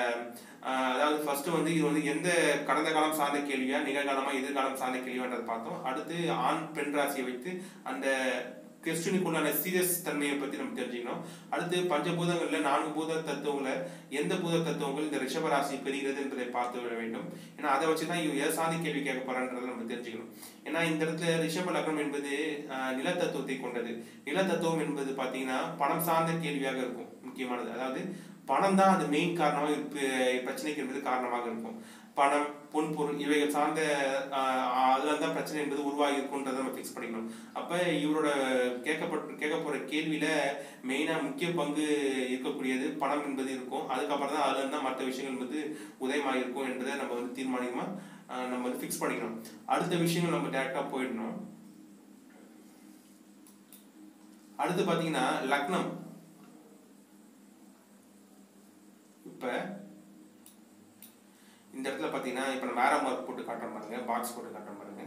அதாவது ஃபர்ஸ்ட் வந்து இது வந்து எந்த கடந்த காலம் சார்ந்த கேள்வியா நிகழ்காலமா எதிர்காலம் சார்ந்த கேள்வியான்றதை பார்த்தோம். அடுத்து ஆண் பெண் ராசியை வைத்து அந்த கிறிஸ்டினுக்குள்ளான சீரியஸ் தன்மையை பத்தி நம்ம தெரிஞ்சுக்கணும். அடுத்து பஞ்சபூதங்கள்ல நான்கு பூத தத்துவங்களை எந்த பூத தத்துவங்கள் இந்த ரிஷபராசி பெறுகிறது என்பதை பார்த்து விட வேண்டும். ஏன்னா அதை வச்சுதான் இவங்க எதை சாதி கேள்வி கேட்க போறான்றதை நம்ம தெரிஞ்சுக்கணும். ஏன்னா இந்த இடத்துல ரிஷப லக்னம் என்பது நிலத்தத்துவத்தை கொண்டது. நிலத்தத்துவம் என்பது பாத்தீங்கன்னா பணம் சார்ந்த கேள்வியாக இருக்கும், முக்கியமானது. அதாவது பணம் தான் அது மெயின் காரணமாக பிரச்சனைக்கு என்பது காரணமாக இருக்கும். பணம், பொன் பொருள் இவைகள் சார்ந்த அதுல தான் பிரச்சனை என்பது உருவாகி இருக்கும்ன்றதை நம்ம ஃபிக்ஸ் பண்ணிக்கணும். அப்ப இவரோட கேட்கப்பட்டு கேட்க போற கேள்வியில மெயினா முக்கிய பங்கு இருக்கக்கூடியது பணம் என்பது இருக்கும். அதுக்கப்புறம் தான் அதுல இருந்தா மற்ற விஷயங்கள் என்பது உதயமாக இருக்கும் என்பதை நம்ம வந்து தீர்மானிக்கமா நம்ம வந்து ஃபிக்ஸ் பண்ணிக்கணும். அடுத்த விஷயங்கள் நம்ம டேரக்டா போயிடணும். அடுத்து பாத்தீங்கன்னா லக்னம். இப்ப இந்த இடத்துல பாத்தீங்கன்னா இப்ப நம்ம ஆரோ மார்க் போட்டு காட்டுறோம் பாருங்க, பாக்ஸ் போட்டு காட்டுறோம் பாருங்க.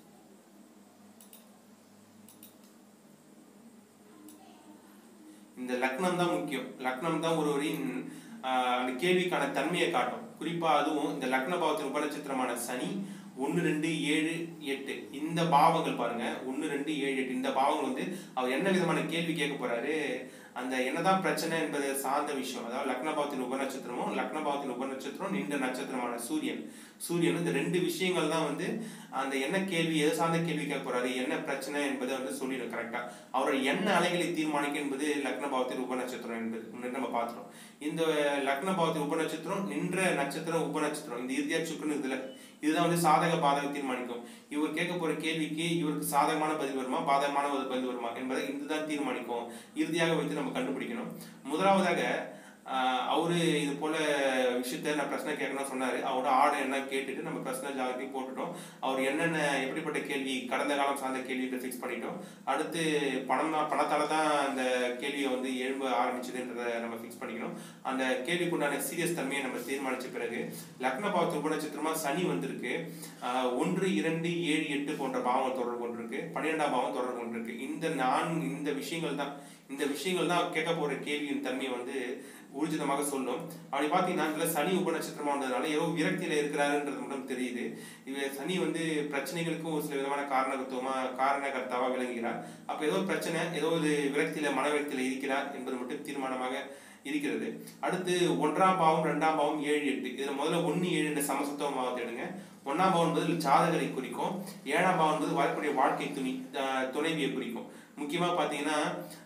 இந்த லக்னம் தான் முக்கியம். லக்னம் தான் ஒருவரின் அந்த கேள்விக்கான தன்மையை காட்டும். குறிப்பா அதுவும் இந்த லக்ன பாவத்தின் உபநட்சத்திரமான சனி ஒன்னு ரெண்டு ஏழு எட்டு இந்த பாவங்கள் பாருங்க, ஒன்னு ரெண்டு ஏழு எட்டு இந்த பாவங்கள் வந்து அவர் என்ன விதமான கேள்வி கேட்க போறாரு, அந்த என்னதான் பிரச்சனை என்பதை சார்ந்த விஷயம். அதாவது லக்ன பாவத்தின் உபநட்சத்திரமும் லக்ன பாவத்தின் உபநட்சத்திரம் நின்ற நட்சத்திரமான சூரியன் சூரியன் இந்த ரெண்டு விஷயங்கள் தான் வந்து அந்த என்ன கேள்வி எது சார்ந்த கேள்வி கேட்க போறாரு, என்ன பிரச்சனை என்பதை வந்து சொல்லிடும் கரெக்டா. அவரோட என்ன அலைகளை தீர்மானிக்க என்பது லக்ன பாவத்தின் உபநட்சத்திரம் என்பது முன்னாடி நம்ம பார்த்துறோம். இந்த லக்ன பாவத்தின் உபநட்சத்திரம் நின்ற நட்சத்திரம் உபநட்சத்திரம் இந்த இறுதியா சுக்குன்னு இதுல இதுதான் வந்து சாதக பாதக தீர்மானிக்கும். இவர் கேட்க போற கேள்விக்கு இவருக்கு சாதகமான பதில் வருமா பாதகமான பதில் வருமா என்பதை இதுதான் தீர்மானிக்கும். இறுதியாக வைத்து நம்ம கண்டுபிடிக்கணும். முதலாவதாக அவரு இது போல விஷயத்த நான் பிரச்சனை கேட்கணும்னு சொன்னாரு. அவரோட ஆர்டர் என்ன கேட்டுட்டு நம்ம பிரச்சனை ஜாகிரதையும் போட்டுட்டோம். அவர் என்னென்ன எப்படிப்பட்ட கேள்வி கடந்த காலம் சார்ந்த கேள்வியை ஃபிக்ஸ் பண்ணிட்டோம். அடுத்து பணம் பணத்தால தான் அந்த கேள்வியை வந்து எழும்ப ஆரம்பிச்சதுன்றதை நம்ம ஃபிக்ஸ் பண்ணிக்கணும். அந்த கேள்விக்குண்டான சீரியஸ் தன்மையை நம்ம தீர்மானிச்ச பிறகு லக்ன பாவத்து உபநட்சத்திரமா சனி வந்திருக்கு. ஒன்று இரண்டு ஏழு எட்டு போன்ற பாவங்கள் தொடர்பு கொண்டிருக்கு, பன்னிரெண்டாம் பாவம் தொடர்பு கொண்டிருக்கு. இந்த நான் இந்த விஷயங்கள் தான் இந்த விஷயங்கள் தான் கேட்க போற கேள்வியின் தன்மையை வந்து ஊர்ஜிதமாக சொல்லும். அப்படி பாத்தீங்கன்னா இதுல சனி உபநட்சத்திரமா வந்ததுனால ஏதோ விரக்தியில இருக்கிறாருன்றது மட்டும் தெரியுது. இவ சனி வந்து பிரச்சனைகளுக்கும் ஒரு சில விதமான காரணத்துவமா காரணகர்த்தாவா விளங்குகிறார். அப்ப ஏதோ பிரச்சனை ஏதோ ஒரு விரக்தியில மன விரக்தியில இருக்கிறார் என்பது மட்டும் தீர்மானமாக இருக்கிறது. அடுத்து ஒன்றாம் பாவம் இரண்டாம் பாவம் ஏழு எட்டு இதுல முதல்ல ஒன்னு ஏழு என்ற சமசத்துவம் பாவத்தை எடுங்க. ஒன்னாம் பாவம் என்பது ஜாதகரை குறிக்கும், ஏழாம் பாவம் என்பது வரக்கூடிய வாழ்க்கை துணி துணைவியை குறிக்கும். முக்கியமா பாத்தீங்கன்னா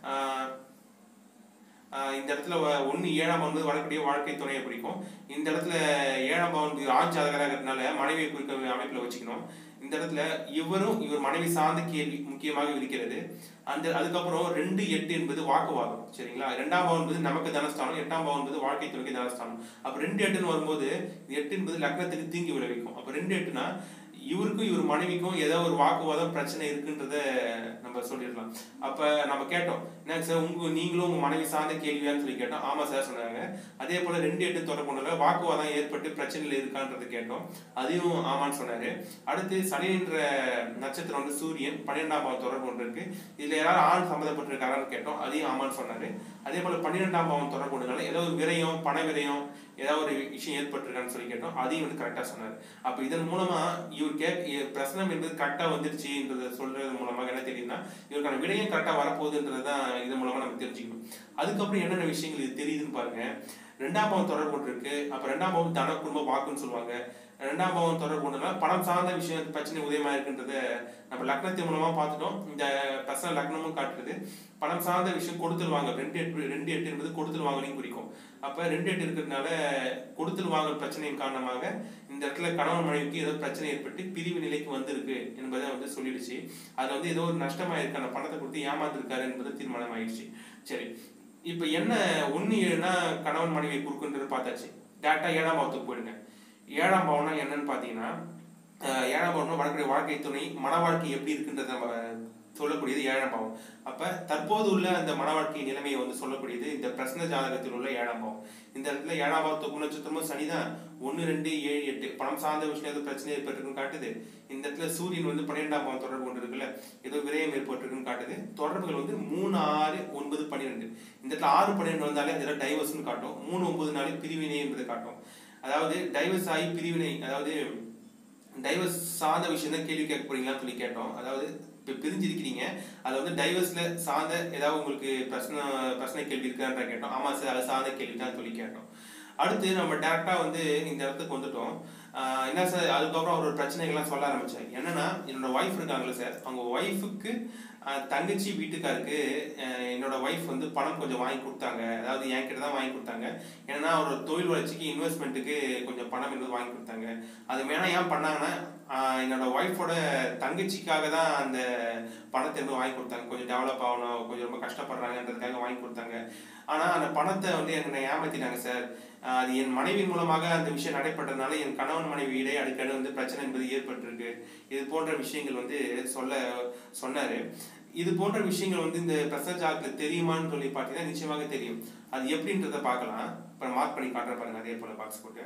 இந்த இடத்துல ஒன்னு ஏழாம் பாவம் வரக்கூடிய வாழ்க்கை துணையை குறிக்கும். இந்த இடத்துல ஏழாம் பாவம் ஆண் ஜாதகராக இருக்கிறதுனால மனைவியை குறிக்க அமைப்புல வச்சுக்கணும். இந்த இடத்துல இவரும் இவர் மனைவி சார்ந்த கேள்வி முக்கியமாக இருக்கிறது. அந்த அதுக்கப்புறம் ரெண்டு எட்டு என்பது வாக்குவாதம், சரிங்களா. இரண்டாம் பாவம் என்பது நமக்கு தனஸ்தானம், எட்டாம் பாவம் என்பது வாழ்க்கை துணைக்கு தனஸ்தானம். அப்ப ரெண்டு எட்டுன்னு வரும்போது எட்டு என்பது லக்னத்துக்கு தீங்கி விளைவிக்கும். அப்ப ரெண்டு எட்டுனா இவருக்கும் இவர் மனைவிக்கும் ஏதோ ஒரு வாக்குவாதம் பிரச்சனை இருக்குன்றத நம்ம சொல்லிடலாம். அப்ப நம்ம கேட்டோம், என்னங்க சார் உங்க நீங்களும் உங்க மனைவி சார்ந்த கேள்வியான்னு சொல்லி கேட்டோம். ஆமா சார் சொன்னாங்க. அதே போல ரெண்டு எட்டு தொடர்புல வாக்குவாதம் ஏற்பட்டு பிரச்சனைகள் இருக்கான்றது கேட்டோம். அதையும் ஆமான்னு சொன்னாரு. அடுத்து சனி என்ற நட்சத்திரம் வந்து சூரியன் பன்னிரெண்டாம் பாவம் தொடர்பு கொண்டு இருக்கு. இதுல யாராவது ஆண் சம்மந்தப்பட்டிருக்காரான்னு கேட்டோம். அதையும் ஆமான்னு சொன்னாரு. அதே போல பன்னிரெண்டாம் பாவம் தொடர்பு கொண்டுனால ஏதோ ஒரு விரயம் பண விரயம் ஏதாவது ஒரு விஷயம் ஏற்பட்டிருக்கான்னு சொல்லி கேட்டோம். அதையும் வந்து கரெக்டா சொன்னார். அப்ப இதன் மூலமா இவர் கே பிரசனம் என்பது கரெக்டா வந்துருச்சுன்றத சொல்றது மூலமாக என்ன தெரியுதுன்னா இவருக்கான விடயம் கரெக்டா வரப்போகுதுன்றதுதான் இதன் மூலமா நம்ம தெரிஞ்சுக்கணும். அதுக்கப்புறம் என்னென்ன விஷயங்கள் இது தெரியுதுன்னு பாருங்க. ரெண்டாம் பாவம் தொடர்பு கொண்டு இருக்கு. அப்ப ரெண்டாம் பாவம் தன குடும்ப வாக்குன்னு சொல்லுவாங்க. ரெண்டாம் பாவம் தொடர்பு கொண்டுனா பணம் சார்ந்த விஷயம் பிரச்சனை உதயமா இருக்குன்றத நம்ம லக்னத்தின் மூலமா பார்த்துட்டோம். இந்த பிரசன லக்னமும் காட்டுறது பணம் சார்ந்த விஷயம் கொடுத்துல் வாங்க ரெண்டு எட்டு ரெண்டு எட்டு என்பது கொடுத்துல் வாங்கலையும் குறிக்கும். அப்ப ரெண்டு எட்டு இருக்கிறதுனால கொடுத்துல் வாங்கல் பிரச்சனையின் காரணமாக இந்த இடத்துல கணவன் மனைவிக்கு ஏதோ பிரச்சனை ஏற்பட்டு பிரிவு நிலைக்கு வந்திருக்கு என்பதை வந்து சொல்லிடுச்சு. அதுல வந்து ஏதோ ஒரு நஷ்டமாயிருக்கு, அந்த பணத்தை கொடுத்து ஏமாந்துருக்காரு என்பது தீர்மானம் ஆயிடுச்சு. சரி, இப்ப என்ன ஒண்ணு ஏழுனா கணவன் மனைவி குறுக்குன்றது பார்த்தாச்சு. டேரக்டா ஏழாம் பாவத்துக்கு போயிடுங்க. ஏழாம் பாவம்னா என்னன்னு பாத்தீங்கன்னா ஏழாம் பாவம்னா வரக்கூடிய வாழ்க்கை துணை மன வாழ்க்கை எப்படி இருக்குன்றத சொல்லக்கூடியது ஏழாம் பாவம். அப்ப தற்போது உள்ள அந்த மன வாழ்க்கை நிலைமையை வந்து சொல்லக்கூடியது இந்த பிரசன்ன ஜாதகத்தில் உள்ள ஏழாம் பாவம். இந்த இடத்துல ஏழாம் பாவத்துக்கு நட்சத்திரமும் சனிதான். ஒன்னு ரெண்டு ஏழு எட்டு பணம் சார்ந்த விஷயம் பிரச்சனை ஏற்பட்டிருக்குன்னு காட்டுது. இந்த இடத்துல சூரியன் வந்து பன்னிரெண்டாம் பாவம் தொடர்பு கொண்டு இருக்குல்ல, ஏதோ விரயம் ஏற்பட்டிருக்குன்னு காட்டுது. தொடர்புகள் வந்து மூணு ஆறு ஒன்பது பன்னிரெண்டு. இந்த இடத்துல ஆறு பன்னிரெண்டு வந்தாலே அதுல டைவர்ஸ்ன்னு காட்டும். மூணு ஒன்பது நாளே பிரிவினை என்பதை காட்டும். அதாவது டைவர்ஸ் ஆகி பிரிவினை, அதாவது டைவர்ஸ் சார்ந்த விஷயம் தான் கேள்வி கேட்க போறீங்களான்னு சொல்லி கேட்டோம். அதாவது இப்ப பிரிஞ்சிருக்கிறீங்க, அது வந்து டைவர்ஸ்ல சார்ந்த ஏதாவது உங்களுக்கு பிரச்சனை பிரச்சனை கேள்வி இருக்கான்ற கேட்டோம். ஆமா சார், அது சார்ந்த கேள்வி தான் சொல்லி கேட்டோம். அடுத்து நம்ம டேரக்டா வந்து இந்த இடத்துக்கு வந்துட்டோம். ஆஹ் என்ன சார், அதுக்கப்புறம் அவரோட பிரச்சனைகள்லாம் சொல்ல ஆரம்பிச்சாரு. என்னன்னா, என்னோட ஒய்ஃப் இருக்காங்களே சார், அவங்க ஒய்ஃபுக்கு தங்கச்சி வீட்டுக்காருக்கு என்னோட ஒய்ஃப் வந்து பணம் கொஞ்சம் வாங்கி கொடுத்தாங்க. அதாவது என்கிட்ட தான் வாங்கி கொடுத்தாங்க. ஏன்னா அவரோட தொழில் வளர்ச்சிக்கு இன்வெஸ்ட்மெண்ட்டுக்கு கொஞ்சம் பணம் என்பது வாங்கி கொடுத்தாங்க. அது வேணா ஏன் பண்ணாங்கன்னா, என்னோட ஒய்ஃபோட தங்கச்சிக்காக தான் அந்த பணத்தை வந்து வாங்கி கொடுத்தாங்க. கொஞ்சம் டெவலப் ஆகணும், கொஞ்சம் ரொம்ப கஷ்டப்படுறாங்கன்றதுக்காக வாங்கி கொடுத்தாங்க. ஆனா அந்த பணத்தை வந்து என்னை ஏமாத்திட்டாங்க சார். அது என் மனைவி மூலமாக அந்த விஷயம் நடைபெற்றதுனால என் கணவன் மனைவி இடையே அடிக்கடி வந்து பிரச்சனை என்பது ஏற்பட்டிருக்கு. இது போன்ற விஷயங்கள் வந்து சொல்ல சொன்னாரு. இது போன்ற விஷயங்கள் வந்து இந்த பிரசன்ன ஜாதகத்துல தெரியுமான்னு சொல்லி பார்த்தீங்கன்னா நிச்சயமாக தெரியும். அது எப்படின்றத பார்க்கலாம். இப்ப மார்க் பண்ணி காட்டுற பாருங்க, அதே போல பாக்ஸ் போட்டு.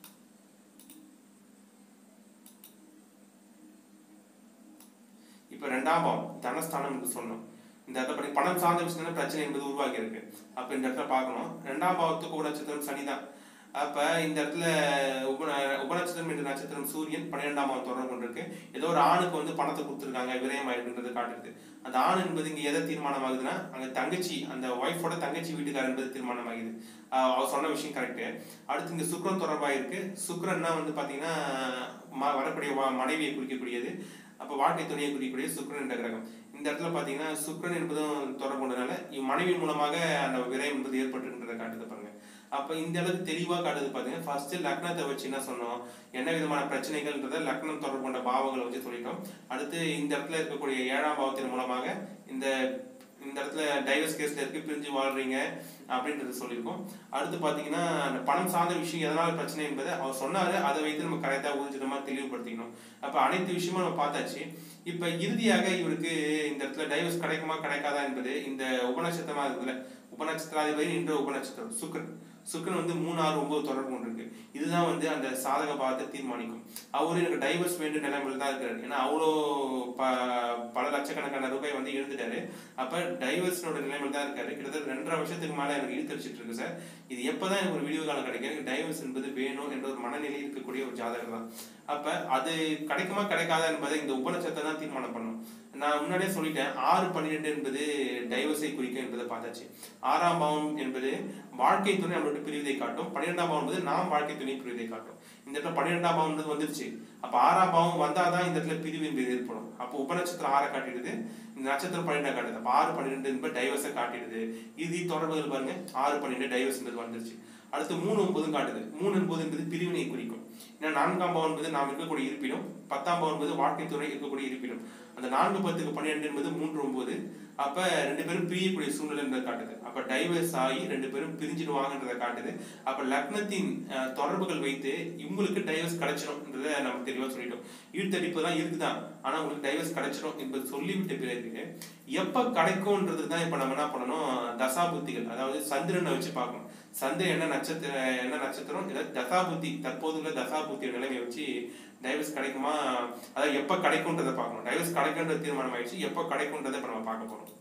இப்ப ரெண்டாம் பாவம் தனஸ்தானம் என்று சொன்னோம். இந்த இடத்துல பணம் சார்ந்த விஷயம் பிரச்சனை என்பது உருவாகி இருக்கு. அப்ப இந்த இடத்துல பார்க்கணும், ரெண்டாம் பாவத்துக்கு ஒரு நட்சத்திரம் சனிதான். அப்ப இந்த இடத்துல உப உபநட்சத்திரம் என்ற நட்சத்திரம் சூரியன் பன்னிரெண்டாம் பாவம் தொடர்பு கொண்டிருக்கு. ஏதோ ஒரு ஆணுக்கு வந்து பணத்தை கொடுத்துருக்காங்க, விரயம் ஆயிருக்குன்றது காட்டுது. அந்த ஆண் என்பது இங்க எதை தீர்மானம் ஆகுதுன்னா, அங்க தங்கச்சி, அந்த ஒய்ஃபோட தங்கச்சி வீட்டுக்காரர் என்பது தீர்மானம் ஆகுது. அவர் சொன்ன விஷயம் கரெக்டு. அடுத்து இங்க சுக்ரன் தொடர்பாயிருக்கு. சுக்ரன்னா வந்து பாத்தீங்கன்னா வரக்கூடிய மனைவியை குறிக்கக்கூடியது. அப்ப வாழ்க்கை துணையை குறிக்கக்கூடிய சுக்ரன் என்ற கிரகம். இந்த இடத்துல பாத்தீங்கன்னா சுக்ரன் என்பதும் தொடர்பு கொண்டதுனால மனைவி மூலமாக அந்த விரயம் என்பது ஏற்பட்டுன்றதை காட்டுது பாருங்க. அப்ப இந்த அளவுக்கு தெளிவா காட்டுது பாத்தீங்கன்னா, ஃபர்ஸ்ட் லக்னத்தை வச்சு என்ன சொன்னோம், என்ன விதமான பிரச்சனைகள்ன்றத லக்னம் தொடர்பு கொண்ட பாவங்களை வச்சு சொல்லிட்டோம். அடுத்து இந்த இடத்துல இருக்கக்கூடிய ஏழாம் பாவத்தின் மூலமாக இந்த இந்த இடத்துல டைவர்ஸ் கேஸ்ல இருக்கு, பிரிஞ்சு வாழ்றீங்க அப்படின்றது சொல்லியிருக்கோம். அடுத்து பாத்தீங்கன்னா அந்த பணம் சார்ந்த விஷயம் எதனால பிரச்சனை என்பதை அவர் சொன்னாரு. அதை வைத்து நம்ம கரெக்டா ஊர்ஜிதமா தெளிவுபடுத்திக்கணும். அப்ப அனைத்து விஷயமும் நம்ம பார்த்தாச்சு. இப்ப இறுதியாக இவருக்கு இந்த இடத்துல டைவர்ஸ் கிடைக்குமா கிடைக்காதா என்பது இந்த உபநட்சத்திரமா இருக்குல்ல, உபநட்சத்திராதிபதி என்ற உபநட்சத்திரம் சுக்ரன். சுக்ரன் வந்து மூணு ஆறு ஒன்பது தொடர்பு கொண்டு இருக்கு. இதுதான் வந்து அந்த சாதக பாவத்தை தீர்மானிக்கும். அவரு எனக்கு டைவர்ஸ் வேண்டிய நிலைமையில தான் இருக்கிறாரு. ஏன்னா அவ்வளோ ப பல லட்சக்கணக்கான ரூபாய் வந்து எழுந்துட்டாரு. அப்ப டைவர்ஸோட நிலைமையில தான் இருக்காரு. கிட்டத்தட்ட ரெண்டரை வருஷத்துக்கு மேல எனக்கு இழுத்தடிச்சிட்டு இருக்கு சார். இது எப்பதான் எனக்கு ஒரு வீடியோ காலம் கிடைக்கும், எனக்கு டைவர்ஸ் என்பது வேணும் என்ற ஒரு மனநிலை இருக்கக்கூடிய ஒரு ஜாதகம் தான். அப்ப அது கிடைக்குமா கிடைக்காதா என்பதை இந்த உபநட்சத்திரம் தான் தீர்மானம் பண்ணும். நான் முன்னாடியே சொல்லிட்டேன், ஆறு பன்னிரெண்டு என்பது டைவர்ஸை குறிக்கும் என்பதை பார்த்தாச்சு. ஆறாம் பாவம் என்பது வாழ்க்கை துணை நம்மளோட பிரிவதை காட்டும். பன்னிரெண்டாம் பாவம் என்பது நாம் வாழ்க்கை துணை பிரிவதை காட்டும். இந்த இடத்துல பன்னிரெண்டாம் பாவம் வந்துருச்சு. அப்ப ஆறாம் பாவம் வந்தாதான் இந்த இடத்துல பிரிவு என்பது ஏற்படும். அப்போ உபநட்சத்திரம் ஆறை காட்டிடுது, இந்த நட்சத்திரம் பன்னிரெண்டா காட்டுது. அப்ப ஆறு பன்னிரெண்டு என்பது டைவர்ஸை காட்டிடுது. இது தொடர்புகள் பாருங்க, ஆறு பன்னிரெண்டு டைவர்ஸ் என்பது வந்துருச்சு. அடுத்து மூணு ஒன்பதும் காட்டுது. மூணு ஒன்பது என்பது பிரிவினை குறிக்கும். ஏன்னா நான்காம் பாவம் என்பது நாம் இருக்கக்கூடிய இருப்பிடம், பத்தாம் பாவம் என்பது வாழ்க்கை துறை இருக்கக்கூடிய இருப்பிடம். அந்த நான்கு பத்துக்கு பன்னிரெண்டு என்பது மூன்று ஒன்பது. அப்ப ரெண்டு பேரும் பிரியக்கூடிய சூழ்நிலை என்பதை காட்டுது. அப்ப டைவர்ஸ் ஆகி ரெண்டு பேரும் பிரிஞ்சிடுவாங்கன்றதை காட்டுது. அப்ப லக்னத்தின் தொடர்புகள் வைத்து இவங்களுக்கு டைவர்ஸ் கிடைச்சிடும்ன்றத நம்ம தெளிவா சொல்லிட்டோம். ஈழ்த்தடிப்பு தான் இருக்குதான், ஆனா உங்களுக்கு டைவர்ஸ் கிடைச்சிடும் என்பது சொல்லிவிட்ட பிறகு எப்ப கிடைக்கும்ன்றது தான் இப்ப நம்ம என்ன பண்ணணும், தசாபுத்திகள், அதாவது சந்திரனை வச்சு பார்க்கணும். சந்திரன் என்ன நட்சத்திரம் என்ன நட்சத்திரம் தசாபுத்தி, தற்போதுள்ள தசாபுத்திய நிலைமை வச்சு டைவர்ஸ் கிடைக்குமா, அதாவது எப்ப கிடைக்கும்ன்றதை பார்க்கணும். டைவர்ஸ் கிடைக்கும்ன்ற தீர்மானம் ஆயிடுச்சு, எப்ப கிடைக்கும்ன்றதை இப்ப நம்ம பார்க்க போறோம்.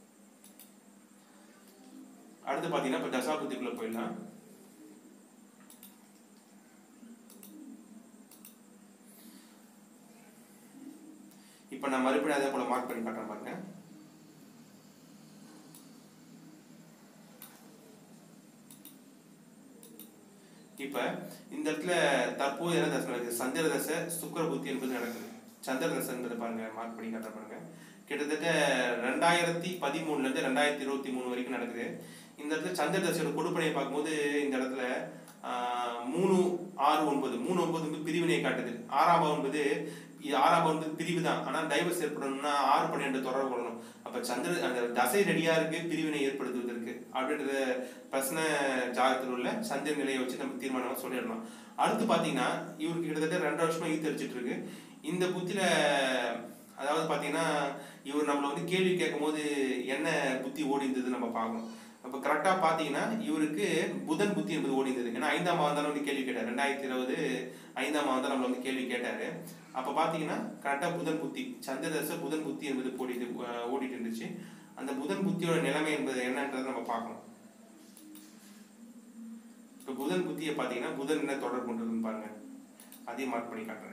அடுத்து பாத்தீங்கன்னா இப்ப தசாபுத்திக்குள்ள போயிடலாம். இப்ப நான் மறுபடியும் அதே போல மார்க் பண்ணி காட்டுறேன் பாருங்க. இப்ப இந்த இடத்துல தற்போது என்ன தசை நடக்குது, சந்திர தசை சுக்கிர புத்தி என்பது நடக்குது. சந்திர தசைன்றது பாருங்க மார்க் பண்ணி காட்டுற பாருங்க. கிட்டத்தட்ட ரெண்டாயிரத்தி பதிமூணுல இருந்து ரெண்டாயிரத்தி இருபத்தி மூணு வரைக்கும் நடக்குது. இந்த இடத்துல சந்திர தசையோட கொடுப்பனையை பார்க்கும்போது இந்த இடத்துல ஆஹ் மூணு ஆறு ஒன்பது மூணு ஒன்பது வந்து பிரிவினையை காட்டுது. ஆறாம் பாவம் என்பது ஆறாம் பாவம் வந்து பிரிவு தான். ஆனா டைவர்ஸ் ஏற்படணும்னா ஆறு பன்னிரெண்டு தொடர்பு கொள்ளணும். அப்ப சந்திர அந்த தசை ரெடியா இருக்கு பிரிவினை ஏற்படுத்துவதற்கு அப்படின்றத பிரச்சனை ஜாதகத்தில் உள்ள சந்திர நிலையை வச்சு நம்ம தீர்மானமா சொல்லிடலாம். அடுத்து பாத்தீங்கன்னா இவருக்கு கிட்டத்தட்ட ரெண்டு வருஷமா ஈ தெரிச்சிட்டு இருக்கு. இந்த புத்தியில அதாவது பாத்தீங்கன்னா இவர் நம்மள வந்து கேள்வி கேட்கும் போது என்ன புத்தி ஓடி இருந்தது நம்ம பார்க்கணும். அப்ப கரெக்டா பாத்தீங்கன்னா இவருக்கு புதன் புத்தி என்பது ஓடி இருந்தது. ஏன்னா ஐந்தாம் மாதம் தான் வந்து கேள்வி கேட்டாரு. ரெண்டாயிரத்தி இருபது ஐந்தாம் மாதம் தான் நம்மள வந்து கேள்வி கேட்டாரு. அப்ப பாத்தீங்கன்னா கரெக்டா புதன் புத்தி சந்திர தசை புதன் புத்தி என்பது ஓடிட்டு ஓடிட்டு இருந்துச்சு. அந்த புதன் புத்தியோட நிலைமை என்பது என்னன்றதை நம்ம பார்க்கணும். இப்ப புதன் புத்தியை பாத்தீங்கன்னா புதன் என்ன தொடர்பு கொண்டதுன்னு பாருங்க. அதையும் மார்க் பண்ணி காட்டுறேன்.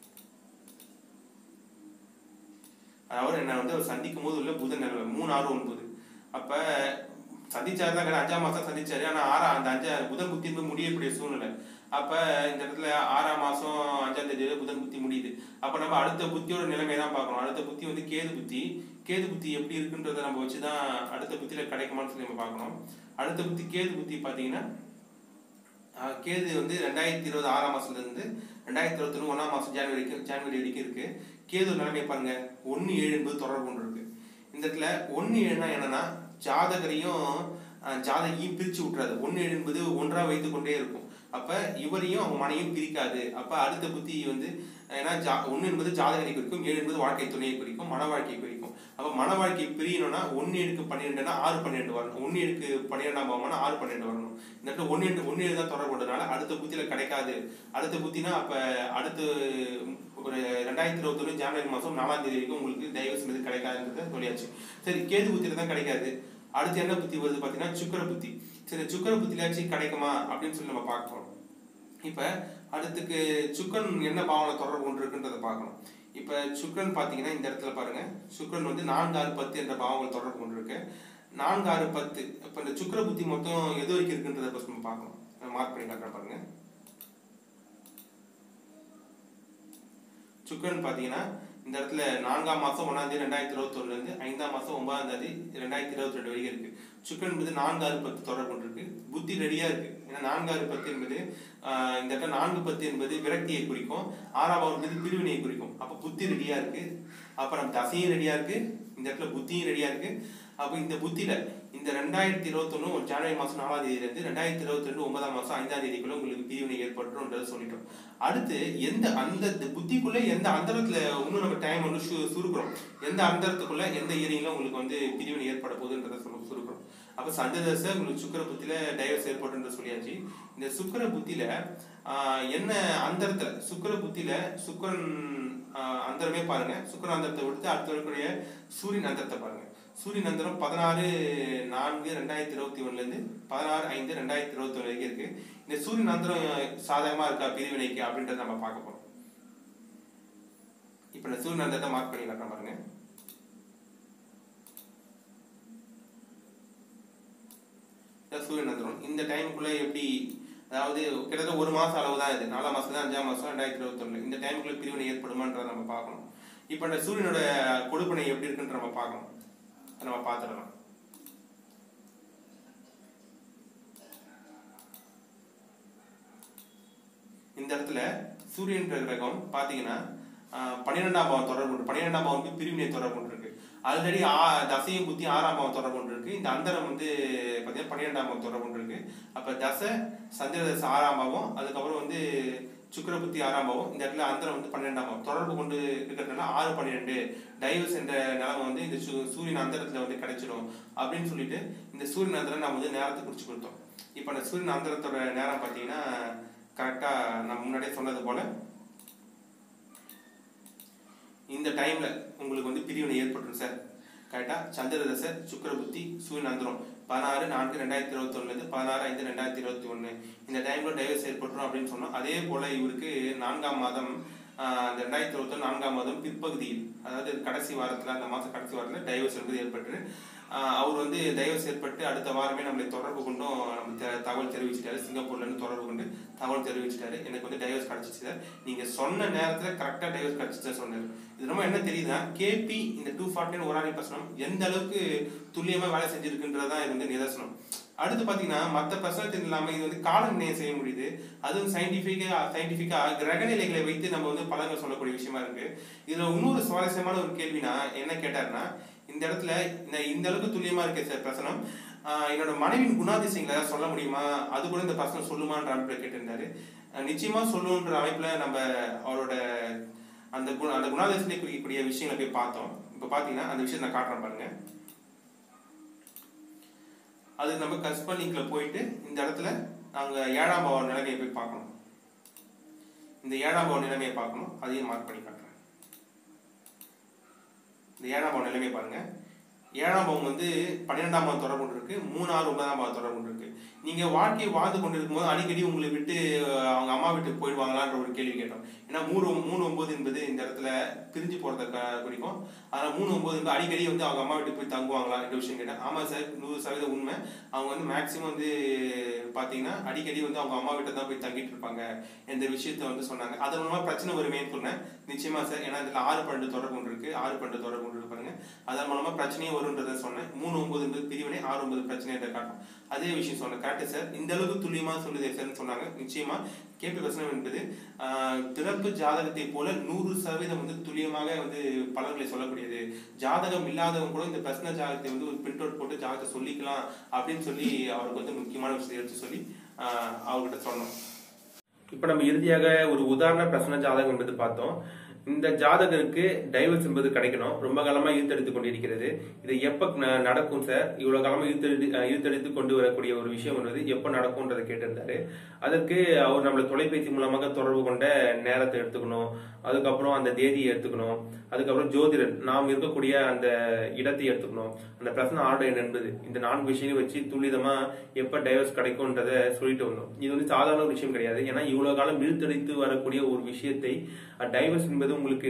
அதாவது என்ன வந்து அவர் சந்திக்கும் போது உள்ள புதன் நிலவை மூணு ஆறு ஒன்பது. அப்ப சந்திச்சாரு தான் அஞ்சாம் மாசம் சந்திச்சாரு. ஆனா ஆறா அந்த அஞ்சா புதன் புத்தி முடியக்கூடிய சூழ்நிலை. அப்ப இந்த இடத்துல ஆறாம் மாசம் அஞ்சாம் தேதியில புதன் புத்தி முடியுது. அப்ப நம்ம அடுத்த புத்தியோட நிலைமை தான் பார்க்கணும். அடுத்த புத்தி வந்து கேது புத்தி. கேது புத்தி எப்படி இருக்குன்றத நம்ம வச்சுதான் அடுத்த புத்தியில கிடைக்குமான்னு சொல்லி நம்ம பார்க்கணும். அடுத்த புத்தி கேது புத்தி பாத்தீங்கன்னா கேது வந்து ரெண்டாயிரத்தி இருபது ஆறாம் மாசத்துல இருந்து ரெண்டாயிரத்தி இருபத்தி ஒண்ணு ஒன்னாம் மாசம் ஜனவரி வரைக்கும் ஜனவரி வரைக்கும் இருக்கு. கேது நிலைமை பாருங்க ஒன்னு ஏழு என்பது தொடர்பு கொண்டு இருக்கு. இந்த இடத்துல ஒன்னு ஏழுனா என்னன்னா ஜாதகரையும் ஜாதகியும் பிரிச்சு விட்டுறாது. ஒன்னு ஏழு என்பது ஒன்றா வைத்துக் கொண்டே இருக்கும். அப்ப இவரையும் அவங்க மனையும் பிரிக்காது. அப்ப அடுத்த புத்தி வந்து ஏன்னா ஜா ஒன்னு என்பது ஜாதகரை குறிக்கும், ஏழு என்பது வாழ்க்கை துணையை குறிக்கும், மன வாழ்க்கையை குறிக்கும். அப்ப மன வாழ்க்கை பிரியணும்னா ஒன்னு ஏழுக்கு பன்னிரெண்டுனா ஆறு பன்னிரெண்டு வரணும். ஒன்னு ஏழுக்கு பன்னிரெண்டாம் பாவம்னா ஆறு பன்னிரெண்டு வரணும். இந்த இடத்துல ஒன்னு ஏழு ஒன்னு ஏழு தான் தொடர்பு கொண்டதுனால அடுத்த புத்தியில கிடைக்காது. அடுத்த புத்தினா அப்ப அடுத்து ஒரு ரெண்டாயிரத்தி இருபத்தி ஒண்ணு ஜனவரி மாசம் நாலாம் தேதி வரைக்கும் உங்களுக்கு டைவர்ஸ் மீது கிடைக்காதுன்றத சொல்லியாச்சு. சரி கேது புத்தியில தான் கிடைக்காது. அடுத்து என்ன புத்தி வருது பாத்தீங்கன்னா சுக்கிர புத்தி. சரி சுக்கிர புத்தியிலாச்சும் கிடைக்குமா அப்படின்னு சொல்லி நம்ம பார்க்கணும். இப்ப அடுத்துக்கு சுக்கரன் என்ன பாவனை தொடர்பு கொண்டு இருக்குன்றதை பார்க்கணும். இப்ப சுக்கரன் பாத்தீங்கன்னா இந்த இடத்துல பாருங்க சுக்கரன் வந்து நான்கு ஆறு பத்து என்ற பாவங்கள் தொடர்பு கொண்டு இருக்கு. நான்கு ஆறு பத்து இப்ப இந்த சுக்கிர புத்தி மொத்தம் எது வரைக்கும் இருக்குன்றத பத்தி நம்ம பார்க்கணும். மார்க் பண்ணி காட்டுறேன் பாருங்க. சுக்கரன் பாத்தீங்கன்னா இந்த இடத்துல நான்காம் மாசம் ஒன்னாம் தேதி ரெண்டாயிரத்தி இருபத்தி ஒண்ணுல இருந்து ஐந்தாம் மாசம் ஒன்பதாம் தேதி ரெண்டாயிரத்தி இருபத்தி ரெண்டு வரைக்கும் இருக்கு. சுக்கரன் என்பது நான்கு ஆறு பத்து தொடர்பு கொண்டு இருக்கு. புத்தி ரெடியா இருக்கு. ஏன்னா நான்கு ஆறு பத்து என்பது ஆஹ் இந்த இடத்துல நான்கு பத்து என்பது விரக்தியை குறிக்கும், ஆறாம் பாவம் என்பது பிரிவினையை குறிக்கும். அப்ப புத்தி ரெடியா இருக்கு. அப்ப நம்ம தசையும் ரெடியா இருக்கு, இந்த இடத்துல புத்தியும் ரெடியா இருக்கு. அப்ப இந்த புத்தியில இந்த ரெண்டாயிரத்தி இருபத்தி ஒண்ணு ஒரு ஜனவரி மாசம் நாலாம் தேதியில இருந்து ரெண்டாயிரத்தி இருபத்தி ரெண்டு ஒன்பதாம் மாசம் ஐந்தாம் தேதிக்குள்ள உங்களுக்கு பிரிவினை ஏற்பட்டுன்றதை சொல்லிட்டோம். அடுத்து எந்த அந்த புத்திக்குள்ள எந்த அந்தரத்துல இன்னும் நம்ம டைம் வந்து சுருக்குறோம், எந்த அந்தரத்துக்குள்ள எந்த இயரிங்ல உங்களுக்கு வந்து பிரிவினை ஏற்பட போகுதுன்றதை சொல்ல சுருக்குறோம். அப்ப சந்திர தசை உங்களுக்கு சுக்கிர புத்தியில டைவர்ஸ் ஏற்பட்டுன்ற சொல்லியாச்சு. இந்த சுக்கிர புத்தியில ஆஹ் என்ன அந்தரத்துல சுக்கிர புத்தியில சுக்கிரன் அந்தரமே பாருங்க. சுக்கிர அந்தரத்தை விடுத்து அடுத்த வரக்கூடிய சூரியன் அந்தரத்தை பாருங்க. சூரியன் அந்தரம் பதினாறு நான்கு ரெண்டாயிரத்தி இருபத்தி ஒண்ணுல இருந்து பதினாறு ஐந்து ரெண்டாயிரத்தி இருபத்தி ஒண்ணு வரைக்கும் இருக்கு. இந்த சூரியன் அந்தரம் சாதகமா இருக்கா பிரிவினைக்கு அப்படின்றத நம்ம பார்க்க போறோம். இப்ப இந்த சூரியன் அந்தரத்தை மார்க் பண்ணி காட்டுறேன் பாருங்க. சூரியன் அந்தரம் இந்த டைமுக்குள்ள எப்படி அதாவது கிட்டத்தட்ட ஒரு மாசம் அளவு தான் இது. நாலாம் மாசம் தான் அஞ்சாம் மாசம் ரெண்டாயிரத்தி இருபத்தி ஒண்ணு இந்த டைமுக்குள்ள பிரிவினை ஏற்படுமான்றத நம்ம பார்க்கணும். இப்ப இந்த சூரியனோட கொடுப்பனை எப்படி இருக்குன்ற நம்ம பார்க்கணும். நம்ம பார்த்துடலாம். இந்த இடத்துல சூரியன் கிரகம் பாத்தீங்கன்னா பன்னிரெண்டாம் பாவம் தொடர்பு கொண்டு பன்னிரெண்டாம் பாவம் பிரிவினை தொடர்பு கொண்டு இருக்கு. ஆல்ரெடி தசையும் புத்தி ஆறாம் பாவம் தொடர்பு கொண்டு இருக்கு. இந்த அந்தரம் வந்து பாத்தீங்கன்னா பன்னிரெண்டாம் பாவம் தொடர்பு கொண்டு இருக்கு. அப்ப தசை சந்திர தசை ஆறாம் பாவம், அதுக்கப்புறம் வந்து சுக்கிர புத்தி ஆறாம் பாவம், இந்த இடத்துல அந்தரம் வந்து பன்னிரெண்டாம் பாவம் தொடர்பு கொண்டு இருக்கிறதுனால ஆறு பன்னிரெண்டு டைவர்ஸ் என்ற நிலைமை வந்து இந்த சூரியன் அந்தரத்துல வந்து கிடைச்சிடும் அப்படின்னு சொல்லிட்டு இந்த சூரியன் அந்தரம் நம்ம வந்து நேரத்தை குறிச்சு கொடுத்தோம். இப்ப அந்த சூரியன் அந்தரத்தோட நேரம் பாத்தீங்கன்னா கரெக்டா நான் முன்னாடியே சொன்னது போல இந்த டைம்ல உங்களுக்கு வந்து பிரிவினை ஏற்பட்டுரும் சார். கரெக்டா சந்திர தசை சுக்கிர புத்தி சூரியன் அந்தரம் பதினாறு நான்கு ரெண்டாயிரத்தி இருபத்தி ஒண்ணுல இருந்து பதினாறு ஐந்து ரெண்டாயிரத்தி இருபத்தி ஒண்ணு இந்த டைம்ல டைவர்ஸ் ஏற்பட்டுரும் அப்படின்னு சொன்னோம். அதே போல இவருக்கு நான்காம் மாதம் அந்த ரெண்டாயிரத்தி இருபத்தி ஒன்று நான்காம் மாதம் பிற்பகுதியில், அதாவது கடைசி வாரத்தில், அந்த மாதம் கடைசி வாரத்தில் டைவர்ஸ் என்பது ஏற்பட்டு அவர் வந்து டைவர்ஸ் ஏற்பட்டு அடுத்த வாரமே நம்மளை தொடர்பு கொண்டும் நம்ம தகவல் தெரிவிச்சிட்டாரு. சிங்கப்பூர்லேருந்து தொடர்பு கொண்டு தகவல் தெரிவிச்சிட்டாரு. எனக்கு வந்து டைவர்ஸ் கிடச்சிச்சு சார், நீங்கள் சொன்ன நேரத்தில் கரெக்டாக டைவர்ஸ் கிடச்சிச்சு சார் சொன்னார். இது ரொம்ப என்ன தெரியுதுன்னா, கேபி இந்த டூ ஃபார்ட்டி ஒரு ஆறு பிரசனம் எந்த அளவுக்கு துல்லியமாக வேலை செஞ்சிருக்குன்றதான் இது வந்து நிதர்சனம். அடுத்து பார்த்தீங்கன்னா மற்ற பிரசனத்தின் இல்லாமல் இது வந்து கால நிர்ணயம் செய்ய முடியுது. அதுவும் சயின்டிஃபிக்கா சயின்டிஃபிக்கா கிரகநிலைகளை வைத்து நம்ம வந்து பலன்கள் சொல்லக்கூடிய விஷயமா இருக்கு. இதுல இன்னொரு சுவாரஸ்யமான ஒரு கேள்வினா என்ன கேட்டாருன்னா, இந்த இடத்துல இந்த இந்த அளவுக்கு துல்லியமா இருக்கு சார் பிரசனம், என்னோட மனைவியின் குணாதிசயங்களை சொல்ல முடியுமா, அது கூட இந்த பிரசனம் சொல்லுமான்ற அமைப்புல கேட்டிருந்தாரு. நிச்சயமா சொல்லுன்ற அமைப்புல நம்ம அவரோட அந்த குண அந்த குணாதிசயத்தை குறிக்கக்கூடிய விஷயங்களை போய் பார்த்தோம். இப்ப பாத்தீங்கன்னா அந்த விஷயத்தை நான் காட்டுறேன் பாருங்க. அதுக்கு நம்ம கஸ்பல் லிங்க்ல போயிட்டு இந்த இடத்துல நாங்க ஏழாம் பாவ நிலைமையை போய் பார்க்கணும். இந்த ஏழாம் பாவ நிலைமையை பார்க்கணும். அதையும் மார்க் பண்ணி காட்டுறேன். இந்த ஏழாம் பாவ நிலைமையை பாருங்க. ஏழாம் பாவம் வந்து பன்னிரெண்டாம் பாவம் தொடர்பு கொண்டு இருக்கு, மூணு ஆறு ஒன்பதாம் பாவம் தொடர்பு கொண்டு இருக்கு. நீங்க வாழ்க்கையை வாழ்ந்து கொண்டு இருக்கும்போது அடிக்கடி உங்களை விட்டு அவங்க அம்மா வீட்டுக்கு போயிடுவாங்களான்ற ஒரு கேள்வி கேட்டோம். ஏன்னா மூணு மூணு ஒன்பது என்பது இந்த இடத்துல பிரிஞ்சு போறத குறிக்கும். அதனால மூணு ஒன்பது வந்து அடிக்கடி வந்து அவங்க அம்மா வீட்டுக்கு போய் தங்குவாங்களா என்ற விஷயம் கேட்டேன். ஆமா சார், நூறு சதவீதம் உண்மை. அவங்க வந்து மேக்சிமம் வந்து பாத்தீங்கன்னா அடிக்கடி வந்து அவங்க அம்மா வீட்டை தான் போய் தங்கிட்டு இருப்பாங்க என்ற விஷயத்த வந்து சொன்னாங்க. அது மூலமா பிரச்சனை வருமேன்னு சொன்னேன். நிச்சயமா சார், ஏன்னா இதுல ஆறு பன்னெண்டு தொடர்பு கொண்டு இருக்கு, ஆறு பன்னெண்டு தொடர்பு கொண்டு பாருங்க. அதன் மூலமா பிரச்சனையும் வரும்ன்றதை சொன்னேன். மூணு ஒன்பது என்பது பிரிவினை, ஆறு ஒன்பது பிரச்சனை காட்டும். அதே விஷயம் சொன்னேன். கரெக்ட் சார், இந்த அளவுக்கு துல்லியமா சொல்லுதே சார் சொன்னாங்க. நிச்சயமா கேபி பிரசனம் என்பது பிறப்பு ஜாதகத்தை போல நூறு சதவீதம் வந்து துல்லியமாக வந்து பலன்களை சொல்லக்கூடியது. ஜாதகம் இல்லாதவங்க கூட இந்த பிரசன ஜாதகத்தை வந்து ஒரு பிரிண்ட் அவுட் போட்டு ஜாதகத்தை சொல்லிக்கலாம் அப்படின்னு சொல்லி அவருக்கு வந்து முக்கியமான விஷயத்தை எடுத்து சொல்லி அவர்கிட்ட சொன்னோம். இப்ப நம்ம இறுதியாக ஒரு உதாரண பிரசன ஜாதகம் என்பது பார்த்தோம். இந்த ஜாதகருக்கு டைவர்ஸ் என்பது கிடைக்கணும். ரொம்ப காலமா இழுத்தெடுத்து கொண்டிருக்கிறது. இது எப்ப நடக்கும் சார், இவ்வளவு காலமா இழுத்தெடுத்து இழுத்தெடுத்து கொண்டு வரக்கூடிய ஒரு விஷயம் என்பது எப்ப நடக்கும்ன்றதை கேட்டிருந்தாரு. அதற்கு அவர் நம்மள தொலைபேசி மூலமாக தொடர்பு கொண்ட நேரத்தை எடுத்துக்கணும், அதுக்கப்புறம் அந்த தேதியை எடுத்துக்கணும், அதுக்கப்புறம் ஜோதிடர் நாம் இருக்கக்கூடிய அந்த இடத்தை எடுத்துக்கணும், அந்த பிரசன ஆர்டர் என்பது இந்த நான்கு விஷயங்களை வச்சு துல்லிதமா எப்ப டைவர்ஸ் கிடைக்கும்ன்றத சொல்லிட்டு வந்தோம். இது வந்து சாதாரண ஒரு விஷயம் கிடையாது. ஏன்னா இவ்வளவு காலம் இழுத்தெடுத்து வரக்கூடிய ஒரு விஷயத்தை டைவர்ஸ் என்பது உங்களுக்கு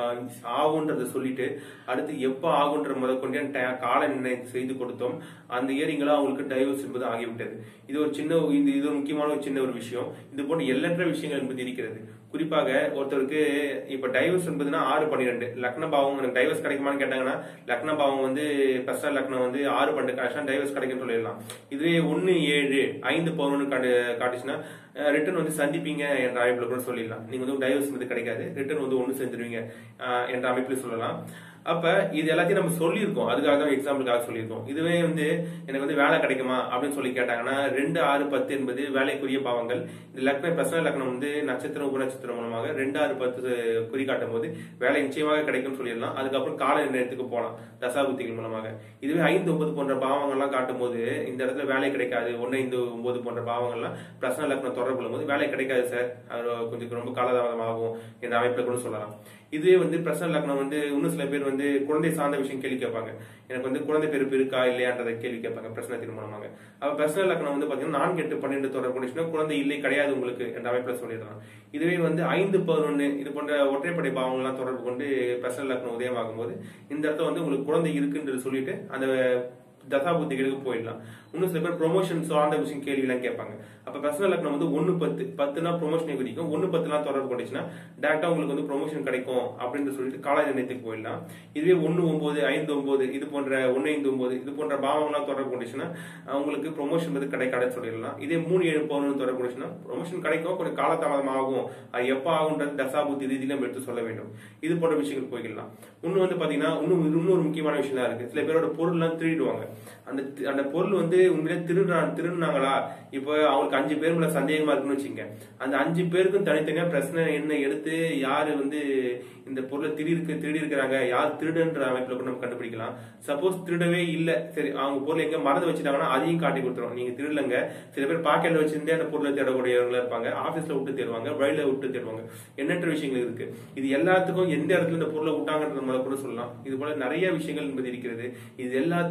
ஆகுன்றத சொல்லிட்டு அடுத்து எப்ப ஆகுன்ற முதற்கொண்டே கால நிர்ணயம் செய்து கொடுத்தோம். அந்த இயரிங்களா அவங்களுக்கு டைவர்ஸ் என்பது ஆகிவிட்டது. இது ஒரு சின்ன இது ஒரு முக்கியமான ஒரு சின்ன ஒரு விஷயம். இது போன்ற எண்ணற்ற விஷயங்கள் என்பது இருக்கிறது. குறிப்பாக ஒருத்தருக்கு இப்ப டைவர்ஸ் என்பதுன்னா ஆறு பன்னிரெண்டு லக்ன பாவம் எனக்கு டைவர்ஸ் கிடைக்குமான்னு கேட்டாங்கன்னா, லக்ன பாவம் வந்து பிரசன லக்னம் வந்து ஆறு பன்னெண்டு காட்டுச்சுன்னா டைவர்ஸ் கிடைக்குன்னு சொல்லிடலாம். இதுவே ஒன்னு ஏழு ஐந்து பதினொன்னு காட்டுச்சுன்னா ரிட்டர்ன் வந்து சந்திப்பீங்க என்ற அமைப்புல கூட சொல்லிடலாம். நீங்க வந்து டைவர்ஸ் வந்து கிடைக்காது, ரிட்டர்ன் வந்து ஒன்னு செஞ்சிருவீங்க என்ற அமைப்புல சொல்லலாம். அப்ப இது எல்லாத்தையும் நம்ம சொல்லியிருக்கோம், அதுக்காக தான் எக்ஸாம்பிளுக்காக சொல்லியிருக்கோம். இதுவே வந்து எனக்கு வந்து வேலை கிடைக்குமா அப்படின்னு சொல்லி கேட்டாங்கன்னா, ரெண்டு ஆறு பத்து என்பது வேலைக்குரிய பாவங்கள். இந்த லக்ன பிரசன லக்னம் வந்து நட்சத்திரம் உப நட்சத்திரம் மூலமாக ரெண்டு ஆறு பத்து குறிகாட்டும் போது வேலை நிச்சயமாக கிடைக்கும்னு சொல்லிடலாம். அதுக்கப்புறம் கால நிர்ணயத்துக்கு போகலாம் தசாபுத்திகள் மூலமாக. இதுவே ஐந்து ஒன்பது போன்ற பாவங்கள்லாம் காட்டும் போது இந்த இடத்துல வேலை கிடைக்காது, ஒன்னு ஐந்து ஒன்பது போன்ற பாவங்கள்லாம் பிரசன லக்னம் தொடர்பு கொள்ளும் போது வேலை கிடைக்காது சார், கொஞ்சம் ரொம்ப காலதாமதம் ஆகும் இந்த அமைப்புல கூட சொல்லலாம். இதுவே வந்து பிரசன லக்னம் வந்து இன்னும் சில பேர் வந்து குழந்தை சார்ந்த விஷயம் கேள்வி கேட்பாங்க. எனக்கு வந்து குழந்தை பிறப்பு இருக்கா இல்லையான்றதை கேள்வி கேட்பாங்க பிரசனத்தின் மூலமாக. அப்ப பிரசன லக்னம் வந்து பாத்தீங்கன்னா நான்கு எட்டு பன்னெண்டு தொடர்பு குழந்தை இல்லை கிடையாது உங்களுக்கு என்ற அமைப்புல சொல்லிடலாம். இதுவே வந்து ஐந்து பதினொன்னு இது போன்ற ஒற்றைப்படை பாவங்கள்லாம் தொடர்பு கொண்டு பிரசன லக்னம் உதயமாகும் போது இந்த இடத்துல வந்து உங்களுக்கு குழந்தை இருக்குன்றது சொல்லிட்டு அந்த தசாபுத்திகளுக்கு போயிடலாம். இன்னும் சில பேர் ப்ரொமோஷன் சார்ந்த விஷயம் கேள்வி எல்லாம் கேட்பாங்க. அப்ப பிரசன லக்னம் வந்து ஒன்னு பத்து பத்துனா ப்ரொமோஷனை குறிக்கும், ஒன்னு பத்துலாம் தொடர்பு கொண்டுச்சுன்னா டேரக்டா உங்களுக்கு வந்து ப்ரொமோஷன் கிடைக்கும் அப்படின்னு சொல்லிட்டு கால நிர்ணயத்துக்கு போயிடலாம். இதுவே ஒன்னு ஒன்பது ஐந்து ஒன்பது இது போன்ற ஒன்னு ஐந்து ஒன்பது இது போன்ற பாவங்கள்லாம் தொடர்பு கொண்டுச்சுன்னா உங்களுக்கு ப்ரொமோஷன் வந்து கிடைக்காதுன்னு சொல்லிடலாம். இதே மூணு ஏழு பதினொன்று தொடர்பு கொண்டுச்சுன்னா ப்ரொமோஷன் கிடைக்கும், கொஞ்சம் காலதாமதம் ஆகும், அது எப்ப ஆகுன்றது தசாபுத்தி ரீதியில நம்ம எடுத்து சொல்ல வேண்டும். இது போன்ற விஷயங்கள் போய்க்கலாம். இன்னும் வந்து பாத்தீங்கன்னா இன்னும் இன்னொரு முக்கியமான விஷயம் தான் இருக்கு. சில பேரோட பொருள் எல்லாம் திருடுவாங்க. அந்த அந்த பொருள் வந்து உண்மையிலே திருடுறா திருடுனாங்களா, இப்ப அவங்களுக்கு அஞ்சு பேர் மேல சந்தேகமா இருக்குன்னு வச்சுங்க, அந்த அஞ்சு பேருக்கும் தனித்தனியா பிரச்சனை என்ன எடுத்து யாரு வந்து இந்த பொருளை திருடி திருடி இருக்கிறாங்க, யார் திருடுன்ற அமைப்புல கூட நம்ம கண்டுபிடிக்கலாம். சப்போஸ் திருடவே இல்ல, சரி அவங்க பொருள் எங்க மறந்து வச்சுட்டாங்கன்னா அதையும் காட்டி கொடுத்துரும், நீங்க திருடலங்க. சில பேர் பாக்கெட்ல வச்சிருந்தே அந்த பொருளை தேடக்கூடியவங்களா இருப்பாங்க, ஆபீஸ்ல விட்டு தேடுவாங்க, வழியில விட்டு தேடுவாங்க, எண்ணற்ற விஷயங்கள் இருக்கு. இது எல்லாத்துக்கும் எந்த இடத்துல இந்த பொருளை விட்டாங்கன்ற கூட சொல்லலாம். இது போல நிறைய விஷயங்கள் என்பது இருக்கிறது. இது எல்லாத்துக்கும் இந்த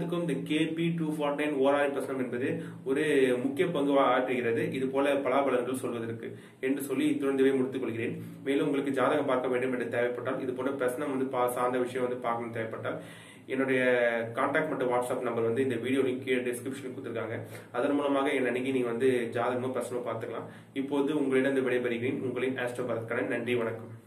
KP two forty nine horary பிரசனம் என்பது ஒரு முக்கிய பங்கு ஆற்றுகிறது இது போல பலாபலன்கள் சொல்வதற்கு என்று சொல்லி இத்துணர்ந்தவே முடித்துக் கொள்கிறேன். மேலும் உங்களுக்கு ஜாதகம் பார்க்க வேண்டும் என்று தேவைப்பட்டால் இது போல பிரசனம் வந்து சார்ந்த விஷயம் வந்து பார்க்கணும் தேவைப்பட்டால் என்னுடைய கான்டாக்ட் மற்றும் வாட்ஸ்அப் நம்பர் வந்து இந்த வீடியோ லிங்க் கீழே டிஸ்கிரிப்ஷனுக்கு கொடுத்துருக்காங்க. அதன் மூலமாக என்ன அன்னைக்கு நீங்க வந்து ஜாதகமும் பிரசனமும் பார்த்துக்கலாம். இப்போது உங்களிடம் விடைபெறுகிறேன். உங்களின் ஆஸ்ட்ரோ பரத்கரன். நன்றி, வணக்கம்.